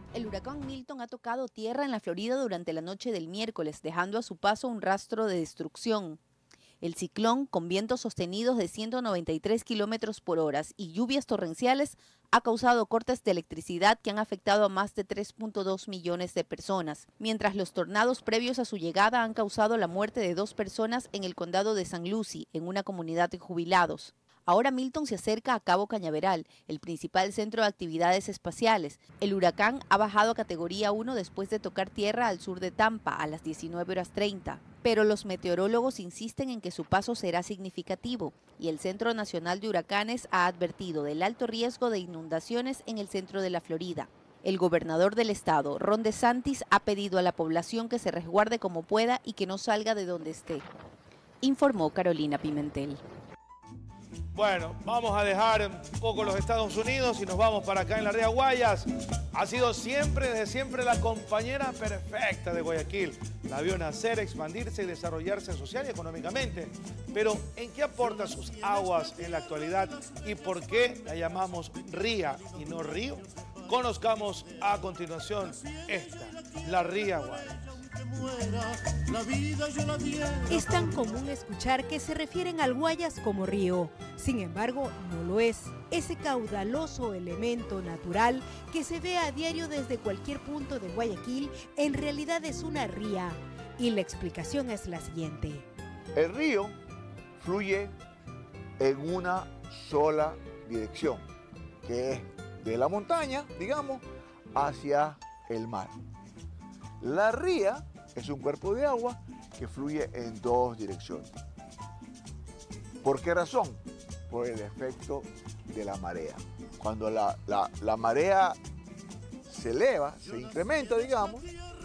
El huracán Milton ha tocado tierra en la Florida durante la noche del miércoles, dejando a su paso un rastro de destrucción. El ciclón, con vientos sostenidos de ciento noventa y tres kilómetros por hora y lluvias torrenciales, ha causado cortes de electricidad que han afectado a más de tres punto dos millones de personas, mientras los tornados previos a su llegada han causado la muerte de dos personas en el condado de San Lucie, en una comunidad de jubilados. Ahora Milton se acerca a Cabo Cañaveral, el principal centro de actividades espaciales. El huracán ha bajado a categoría uno después de tocar tierra al sur de Tampa a las diecinueve horas treinta. Pero los meteorólogos insisten en que su paso será significativo y el Centro Nacional de Huracanes ha advertido del alto riesgo de inundaciones en el centro de la Florida. El gobernador del estado, Ron DeSantis, ha pedido a la población que se resguarde como pueda y que no salga de donde esté. Informó Carolina Pimentel. Bueno, vamos a dejar un poco los Estados Unidos y nos vamos para acá en la Ría Guayas. Ha sido siempre, desde siempre, la compañera perfecta de Guayaquil. La vio nacer, expandirse y desarrollarse social y económicamente. Pero, ¿en qué aporta sus aguas en la actualidad y por qué la llamamos ría y no río? Conozcamos a continuación esta, la Ría Guayas. Es tan común escuchar que se refieren al Guayas como río. Sin embargo, no lo es. Ese caudaloso elemento natural que se ve a diario desde cualquier punto de Guayaquil, en realidad es una ría. Y la explicación es la siguiente. El río fluye en una sola dirección, que es de la montaña, digamos, hacia el mar. La ría es un cuerpo de agua que fluye en dos direcciones. ¿Por qué razón? Por el efecto de la marea. Cuando la, la, la marea se eleva, se incrementa, digamos,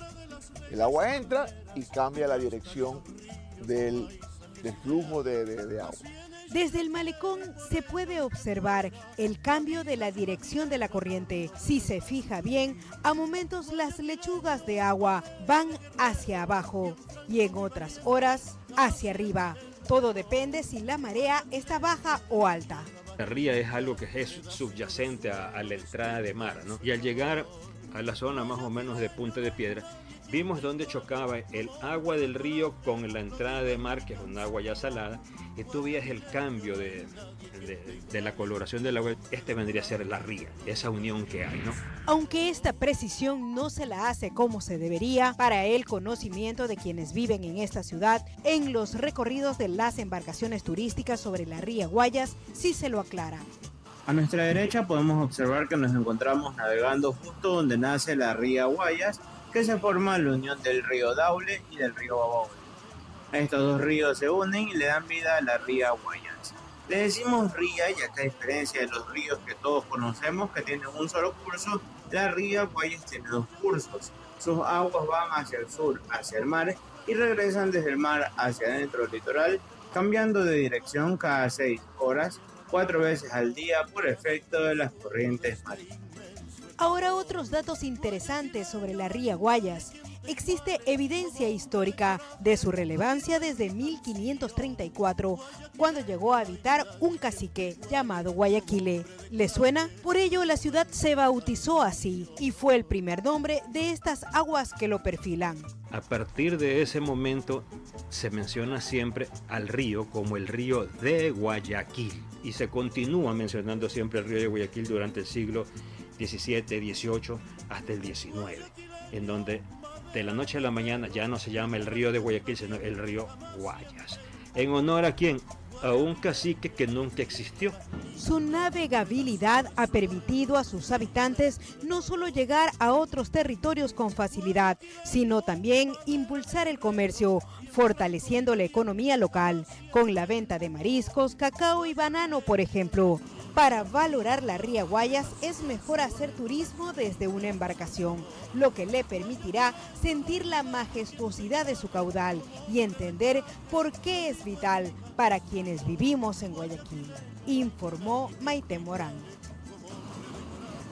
el agua entra y cambia la dirección del, del flujo de, de, de agua. Desde el malecón se puede observar el cambio de la dirección de la corriente. Si se fija bien, a momentos las lechugas de agua van hacia abajo y en otras horas hacia arriba. Todo depende si la marea está baja o alta. La ría es algo que es subyacente a, a la entrada de mar, ¿no? Y al llegar a la zona más o menos de Punta de Piedra, vimos dónde chocaba el agua del río con la entrada de mar, que es un agua ya salada, y tú veías el cambio de, de, de la coloración del agua. Este vendría a ser la ría, esa unión que hay, ¿no? Aunque esta precisión no se la hace como se debería, para el conocimiento de quienes viven en esta ciudad, en los recorridos de las embarcaciones turísticas sobre la Ría Guayas, sí se lo aclara. A nuestra derecha podemos observar que nos encontramos navegando justo donde nace la Ría Guayas, que se forma la unión del río Daule y del río Babahoyo. Estos dos ríos se unen y le dan vida a la Ría Guayas. Le decimos ría ya que a diferencia de los ríos que todos conocemos que tienen un solo curso, la Ría Guayas tiene dos cursos. Sus aguas van hacia el sur, hacia el mar, y regresan desde el mar hacia adentro del litoral, cambiando de dirección cada seis horas, cuatro veces al día por efecto de las corrientes marinas. Ahora otros datos interesantes sobre la Ría Guayas. Existe evidencia histórica de su relevancia desde mil quinientos treinta y cuatro, cuando llegó a habitar un cacique llamado Guayaquile. ¿Le suena? Por ello la ciudad se bautizó así y fue el primer nombre de estas aguas que lo perfilan. A partir de ese momento se menciona siempre al río como el río de Guayaquil y se continúa mencionando siempre el río de Guayaquil durante el siglo diecisiete, dieciocho hasta el diecinueve, en donde de la noche a la mañana ya no se llama el río de Guayaquil, sino el río Guayas. ¿En honor a quién? A un cacique que nunca existió. Su navegabilidad ha permitido a sus habitantes no solo llegar a otros territorios con facilidad, sino también impulsar el comercio, fortaleciendo la economía local, con la venta de mariscos, cacao y banano, por ejemplo. Para valorar la Ría Guayas es mejor hacer turismo desde una embarcación, lo que le permitirá sentir la majestuosidad de su caudal y entender por qué es vital para quienes vivimos en Guayaquil, informó Maite Morán.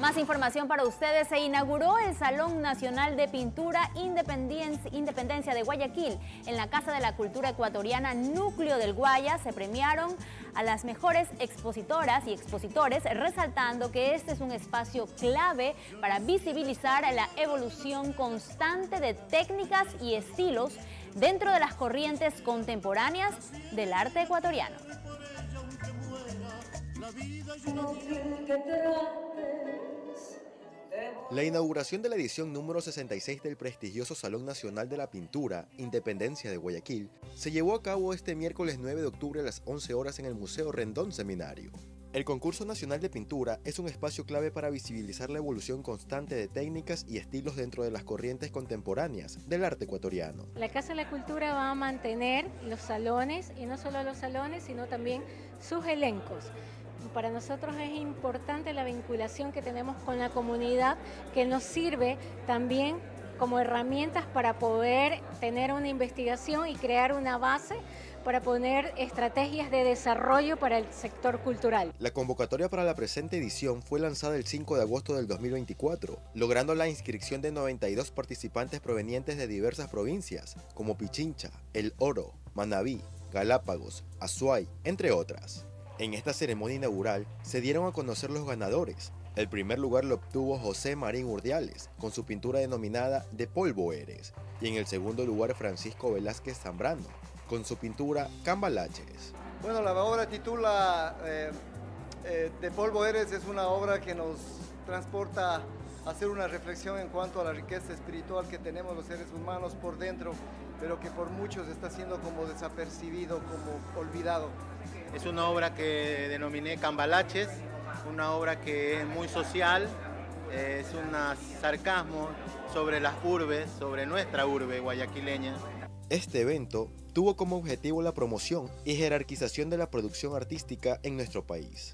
Más información para ustedes. Se inauguró el Salón Nacional de Pintura Independencia de Guayaquil. En la Casa de la Cultura Ecuatoriana Núcleo del Guayas se premiaron a las mejores expositoras y expositores, resaltando que este es un espacio clave para visibilizar la evolución constante de técnicas y estilos dentro de las corrientes contemporáneas del arte ecuatoriano. La inauguración de la edición número sesenta y seis del prestigioso Salón Nacional de la Pintura Independencia de Guayaquil se llevó a cabo este miércoles nueve de octubre a las once horas en el Museo Rendón Seminario. El Concurso Nacional de Pintura es un espacio clave para visibilizar la evolución constante de técnicas y estilos dentro de las corrientes contemporáneas del arte ecuatoriano. La Casa de la Cultura va a mantener los salones, y no solo los salones, sino también sus elencos. Para nosotros es importante la vinculación que tenemos con la comunidad, que nos sirve también como herramientas para poder tener una investigación y crear una base para poner estrategias de desarrollo para el sector cultural. La convocatoria para la presente edición fue lanzada el cinco de agosto del dos mil veinticuatro, logrando la inscripción de noventa y dos participantes provenientes de diversas provincias, como Pichincha, El Oro, Manabí, Galápagos, Azuay, entre otras. En esta ceremonia inaugural se dieron a conocer los ganadores. El primer lugar lo obtuvo José Marín Urdiales, con su pintura denominada De Polvo Eres, y en el segundo lugar Francisco Velázquez Zambrano, con su pintura Cambalaches. Bueno, la obra titula eh, eh, De Polvo Eres, es una obra que nos transporta a hacer una reflexión en cuanto a la riqueza espiritual que tenemos los seres humanos por dentro, pero que por muchos está siendo como desapercibido, como olvidado. Es una obra que denominé Cambalaches, una obra que es muy social, es un sarcasmo sobre las urbes, sobre nuestra urbe guayaquileña. Este evento tuvo como objetivo la promoción y jerarquización de la producción artística en nuestro país.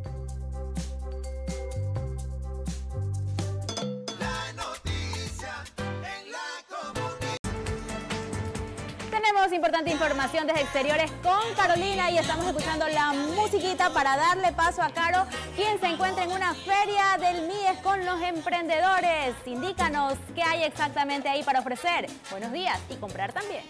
Tenemos importante información desde exteriores con Carolina y estamos escuchando la musiquita para darle paso a Caro, quien se encuentra en una feria del M I E S con los emprendedores. Indícanos qué hay exactamente ahí para ofrecer. Buenos días y comprar también.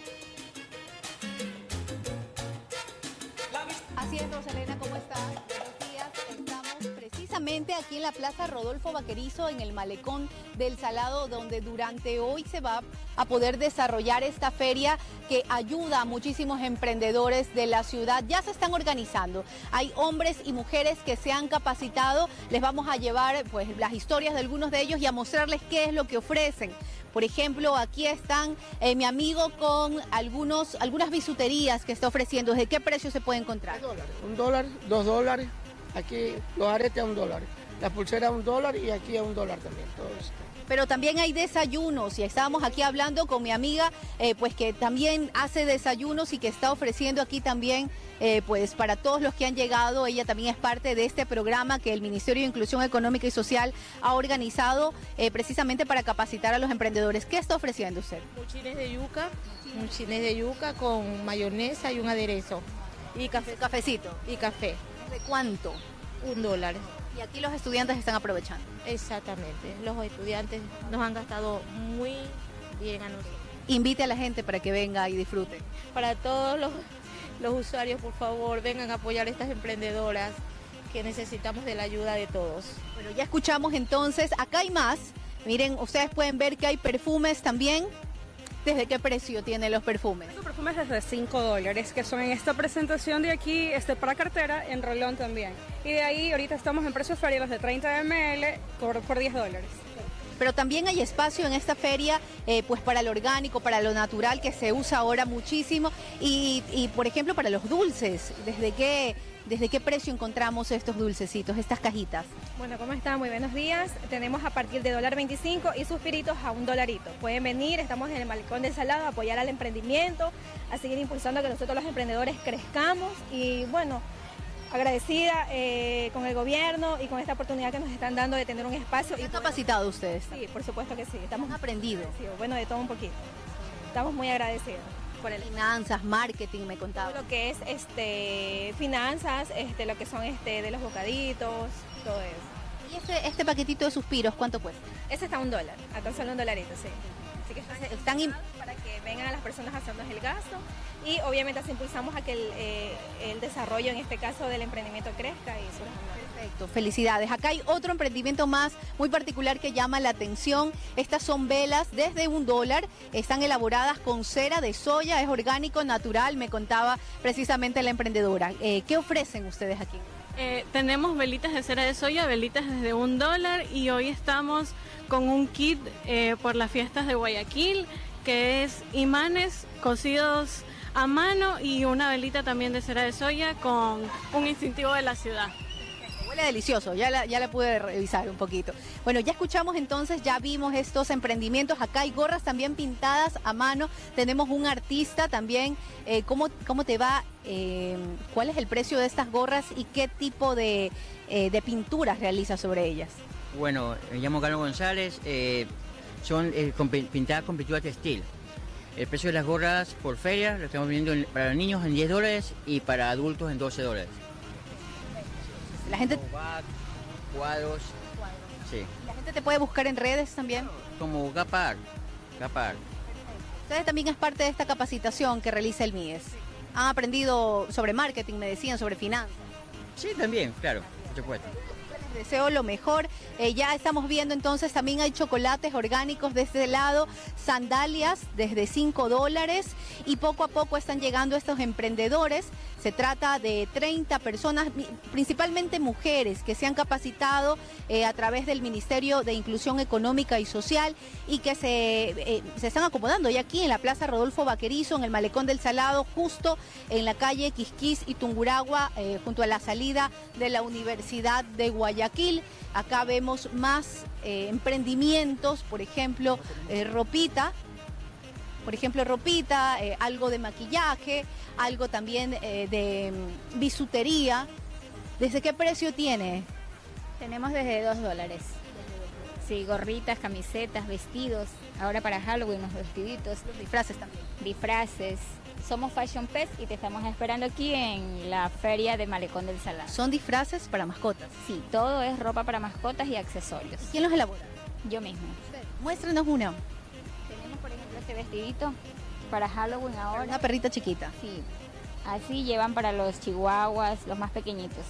Así es, Rosalena, ¿cómo estás? Buenos días. Estamos precisamente aquí en la Plaza Rodolfo Vaquerizo, en el Malecón del Salado, donde durante hoy se va a poder desarrollar esta feria que ayuda a muchísimos emprendedores de la ciudad. Ya se están organizando. Hay hombres y mujeres que se han capacitado. Les vamos a llevar pues las historias de algunos de ellos y a mostrarles qué es lo que ofrecen. Por ejemplo, aquí están eh, mi amigo con algunos, algunas bisuterías que está ofreciendo. ¿De qué precio se puede encontrar? Un dólar, dos dólares. Aquí los aretes a un dólar. La pulsera a un dólar y aquí a un dólar también. Todo esto. Pero también hay desayunos y estábamos aquí hablando con mi amiga eh, pues que también hace desayunos y que está ofreciendo aquí también eh, pues para todos los que han llegado. Ella también es parte de este programa que el Ministerio de Inclusión Económica y Social ha organizado eh, precisamente para capacitar a los emprendedores. ¿Qué está ofreciendo usted? Muchines de yuca, muchines de yuca con mayonesa y un aderezo. Y café. Cafecito. Y café. ¿De cuánto? Un dólar. Y aquí los estudiantes están aprovechando. Exactamente, los estudiantes nos han gastado muy bien a nosotros. Invite a la gente para que venga y disfrute. Para todos los, los usuarios, por favor, vengan a apoyar a estas emprendedoras que necesitamos de la ayuda de todos. Bueno, ya escuchamos entonces, acá hay más. Miren, ustedes pueden ver que hay perfumes también. ¿Desde qué precio tienen los perfumes? Los perfumes desde cinco dólares, que son en esta presentación de aquí, este para cartera, en rolón también. Y de ahí ahorita estamos en precios feriales de treinta mililitros por, por diez dólares. Pero también hay espacio en esta feria eh, pues para lo orgánico, para lo natural, que se usa ahora muchísimo. Y, y por ejemplo, para los dulces, ¿desde qué, ¿desde qué precio encontramos estos dulcecitos, estas cajitas? Bueno, ¿cómo están? Muy buenos días. Tenemos a partir de dólar veinticinco y suspiritos a un dolarito. Pueden venir, estamos en el Malecón del Salado, a apoyar al emprendimiento, a seguir impulsando a que nosotros los emprendedores crezcamos y bueno, agradecida eh, con el gobierno y con esta oportunidad que nos están dando de tener un espacio. ¿Están capacitados ustedes? Sí, por supuesto que sí. Estamos ¿Han aprendido? Sí, bueno, de todo un poquito. Estamos muy agradecidos. Por el finanzas, marketing, me contaba. Todo lo que es este finanzas, este lo que son este de los bocaditos, todo eso. ¿Y este, este paquetito de suspiros cuánto cuesta? Ese está a un dólar, a tan solo un dolarito, sí. Así que están, están para que vengan a las personas a hacernos el gasto y obviamente así impulsamos a que el, eh, el desarrollo, en este caso del emprendimiento, crezca y surja más. Perfecto, felicidades. Acá hay otro emprendimiento más muy particular que llama la atención. Estas son velas desde un dólar, están elaboradas con cera de soya, es orgánico, natural, me contaba precisamente la emprendedora. Eh, ¿Qué ofrecen ustedes aquí? Eh, tenemos velitas de cera de soya, velitas desde un dólar y hoy estamos con un kit eh, por las fiestas de Guayaquil, que es imanes cosidos a mano y una velita también de cera de soya con un instintivo de la ciudad. Huele delicioso, ya la, ya la pude revisar un poquito. Bueno, ya escuchamos entonces, ya vimos estos emprendimientos. Acá hay gorras también pintadas a mano. Tenemos un artista también. Eh, ¿cómo, ¿Cómo te va? Eh, ¿Cuál es el precio de estas gorras y qué tipo de, eh, de pinturas realizas sobre ellas? Bueno, me llamo Carlos González. Eh, son eh, con, pintadas con pintura textil. El precio de las gorras por feria lo estamos vendiendo en, para niños en diez dólares y para adultos en doce dólares. La gente... Back, cuadros. Sí. ¿La gente te puede buscar en redes también? Como Gapar. Gapar. Ustedes también es parte de esta capacitación que realiza el M I E S. Han aprendido sobre marketing, me decían, sobre finanzas. Sí, también, claro, por supuesto. Les deseo lo mejor. Eh, ya estamos viendo entonces, también hay chocolates orgánicos de este lado, sandalias desde cinco dólares y poco a poco están llegando estos emprendedores. Se trata de treinta personas, principalmente mujeres, que se han capacitado eh, a través del Ministerio de Inclusión Económica y Social y que se, eh, se están acomodando ya aquí en la Plaza Rodolfo Vaquerizo, en el Malecón del Salado, justo en la calle Quisquís y Tungurahua, eh, junto a la salida de la Universidad de Guayaquil. Acá vemos más eh, emprendimientos, por ejemplo, eh, ropita. Por ejemplo, ropita, eh, algo de maquillaje, algo también eh, de um, bisutería. ¿Desde qué precio tiene? Tenemos desde dos dólares. Sí, gorritas, camisetas, vestidos. Ahora para Halloween, los vestiditos. Los disfraces también. Disfraces. Somos Fashion Pest y te estamos esperando aquí en la feria de Malecón del Salado. ¿Son disfraces para mascotas? Sí, todo es ropa para mascotas y accesorios. ¿Quién los elabora? Yo mismo. Muéstrenos una. Tenemos, por ejemplo, este vestidito para Halloween ahora. Una perrita chiquita. Sí. Así llevan para los chihuahuas, los más pequeñitos.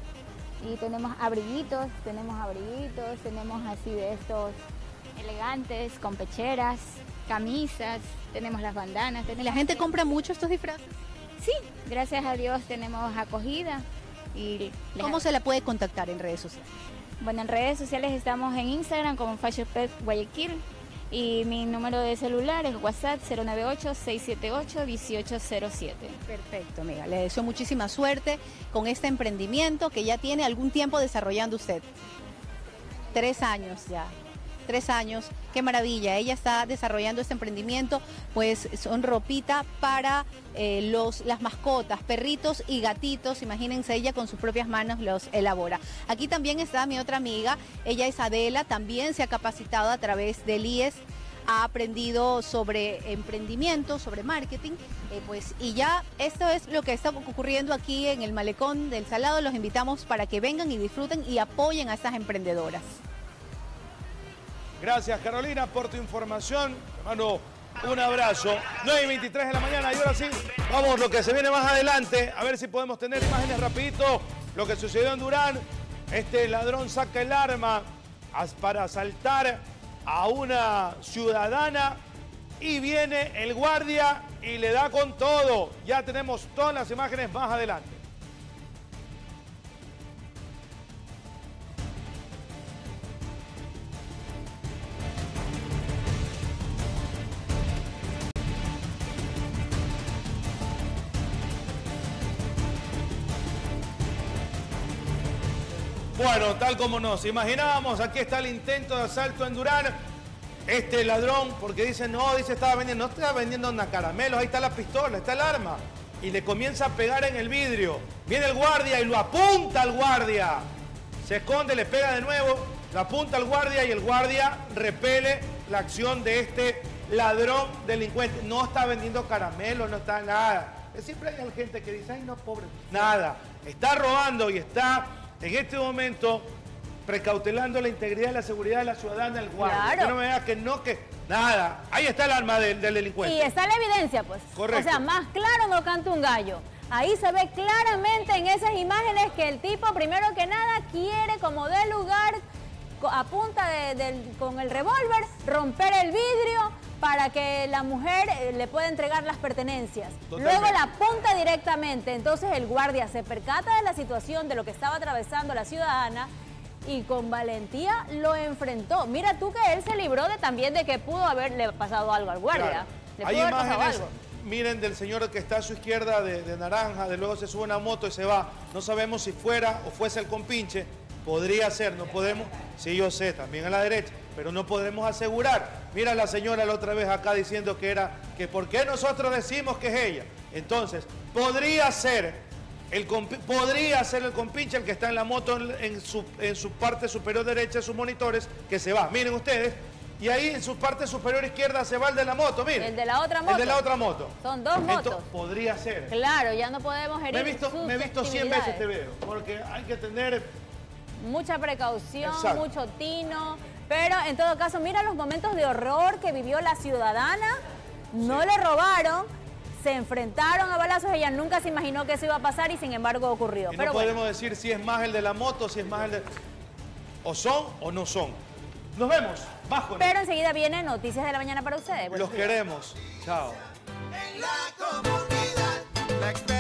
Y tenemos abriguitos, tenemos abriguitos, tenemos así de estos elegantes, con pecheras, camisas, tenemos las bandanas. Tenemos ¿La gente compra mucho estos disfraces? Sí, gracias a Dios tenemos acogida. Y ¿Cómo se la puede contactar en redes sociales? Bueno, en redes sociales estamos en Instagram como Fashion Pest Guayaquil y mi número de celular es WhatsApp cero nueve ocho, seis siete ocho, uno ocho cero siete. Perfecto, amiga. Le deseo muchísima suerte con este emprendimiento que ya tiene algún tiempo desarrollando usted. Tres años ya. Tres años, qué maravilla. Ella está desarrollando este emprendimiento, pues son ropita para eh, los, las mascotas, perritos y gatitos. Imagínense, ella con sus propias manos los elabora. Aquí también está mi otra amiga, ella es Adela, también se ha capacitado a través del I E S, ha aprendido sobre emprendimiento, sobre marketing, eh, pues y ya esto es lo que está ocurriendo aquí en el Malecón del Salado. Los invitamos para que vengan y disfruten y apoyen a estas emprendedoras. Gracias, Carolina, por tu información. Te mando un abrazo. nueve y veintitrés de la mañana y ahora sí, vamos lo que se viene más adelante. A ver si podemos tener imágenes rapidito. Lo que sucedió en Durán. Este ladrón saca el arma para asaltar a una ciudadana y viene el guardia y le da con todo. Ya tenemos todas las imágenes más adelante. Bueno, tal como nos imaginábamos, aquí está el intento de asalto en Durán. Este ladrón, porque dice, no, dice, estaba vendiendo, no estaba vendiendo una caramelos, ahí está la pistola, está el arma. Y le comienza a pegar en el vidrio. Viene el guardia y lo apunta al guardia. Se esconde, le pega de nuevo, lo apunta al guardia y el guardia repele la acción de este ladrón delincuente. No está vendiendo caramelos, no está nada. Siempre hay gente que dice, ay, no, pobre. Nada, está robando y está... En este momento precautelando la integridad y la seguridad de la ciudadana, el guardia. Claro. Que no me vea que no, que nada. Ahí está el arma del, del delincuente. Y está la evidencia, pues. Correcto. O sea, más claro no canta un gallo. Ahí se ve claramente en esas imágenes que el tipo, primero que nada, quiere, como de lugar, a punta de, de, con el revólver, romper el vidrio para que la mujer eh, le pueda entregar las pertenencias. Totalmente. Luego la apunta directamente. Entonces el guardia se percata de la situación, de lo que estaba atravesando la ciudadana, y con valentía lo enfrentó. Mira tú que él se libró de también de que pudo haberle pasado algo al guardia. Claro. Le Hay pudo haber pasado imágenes, algo. miren, del señor que está a su izquierda de, de naranja, de luego se sube a una moto y se va. No sabemos si fuera o fuese el compinche. Podría ser, no podemos, sí yo sé, también a la derecha, pero no podemos asegurar. Mira la señora la otra vez acá diciendo que era, que por qué nosotros decimos que es ella. Entonces, podría ser el, podría ser el compinche el que está en la moto en, en, su, en su parte superior derecha de sus monitores, que se va. Miren ustedes, y ahí en su parte superior izquierda se va el de la moto, miren. El de la otra moto. El de la otra moto. Son dos motos. Entonces, podría ser. Claro, ya no podemos herir Me he visto, me he visto cien veces este video, porque hay que tener... mucha precaución, Exacto. mucho tino, pero en todo caso, mira los momentos de horror que vivió la ciudadana. No sí. le robaron, se enfrentaron a balazos, ella nunca se imaginó que eso iba a pasar y sin embargo ocurrió. Y pero no bueno. podemos decir si es más el de la moto, si es más el de... O son o no son. Nos vemos, bajo. Pero enseguida vienen Noticias de la Mañana para ustedes. Los queremos. Chao. En la comunidad, la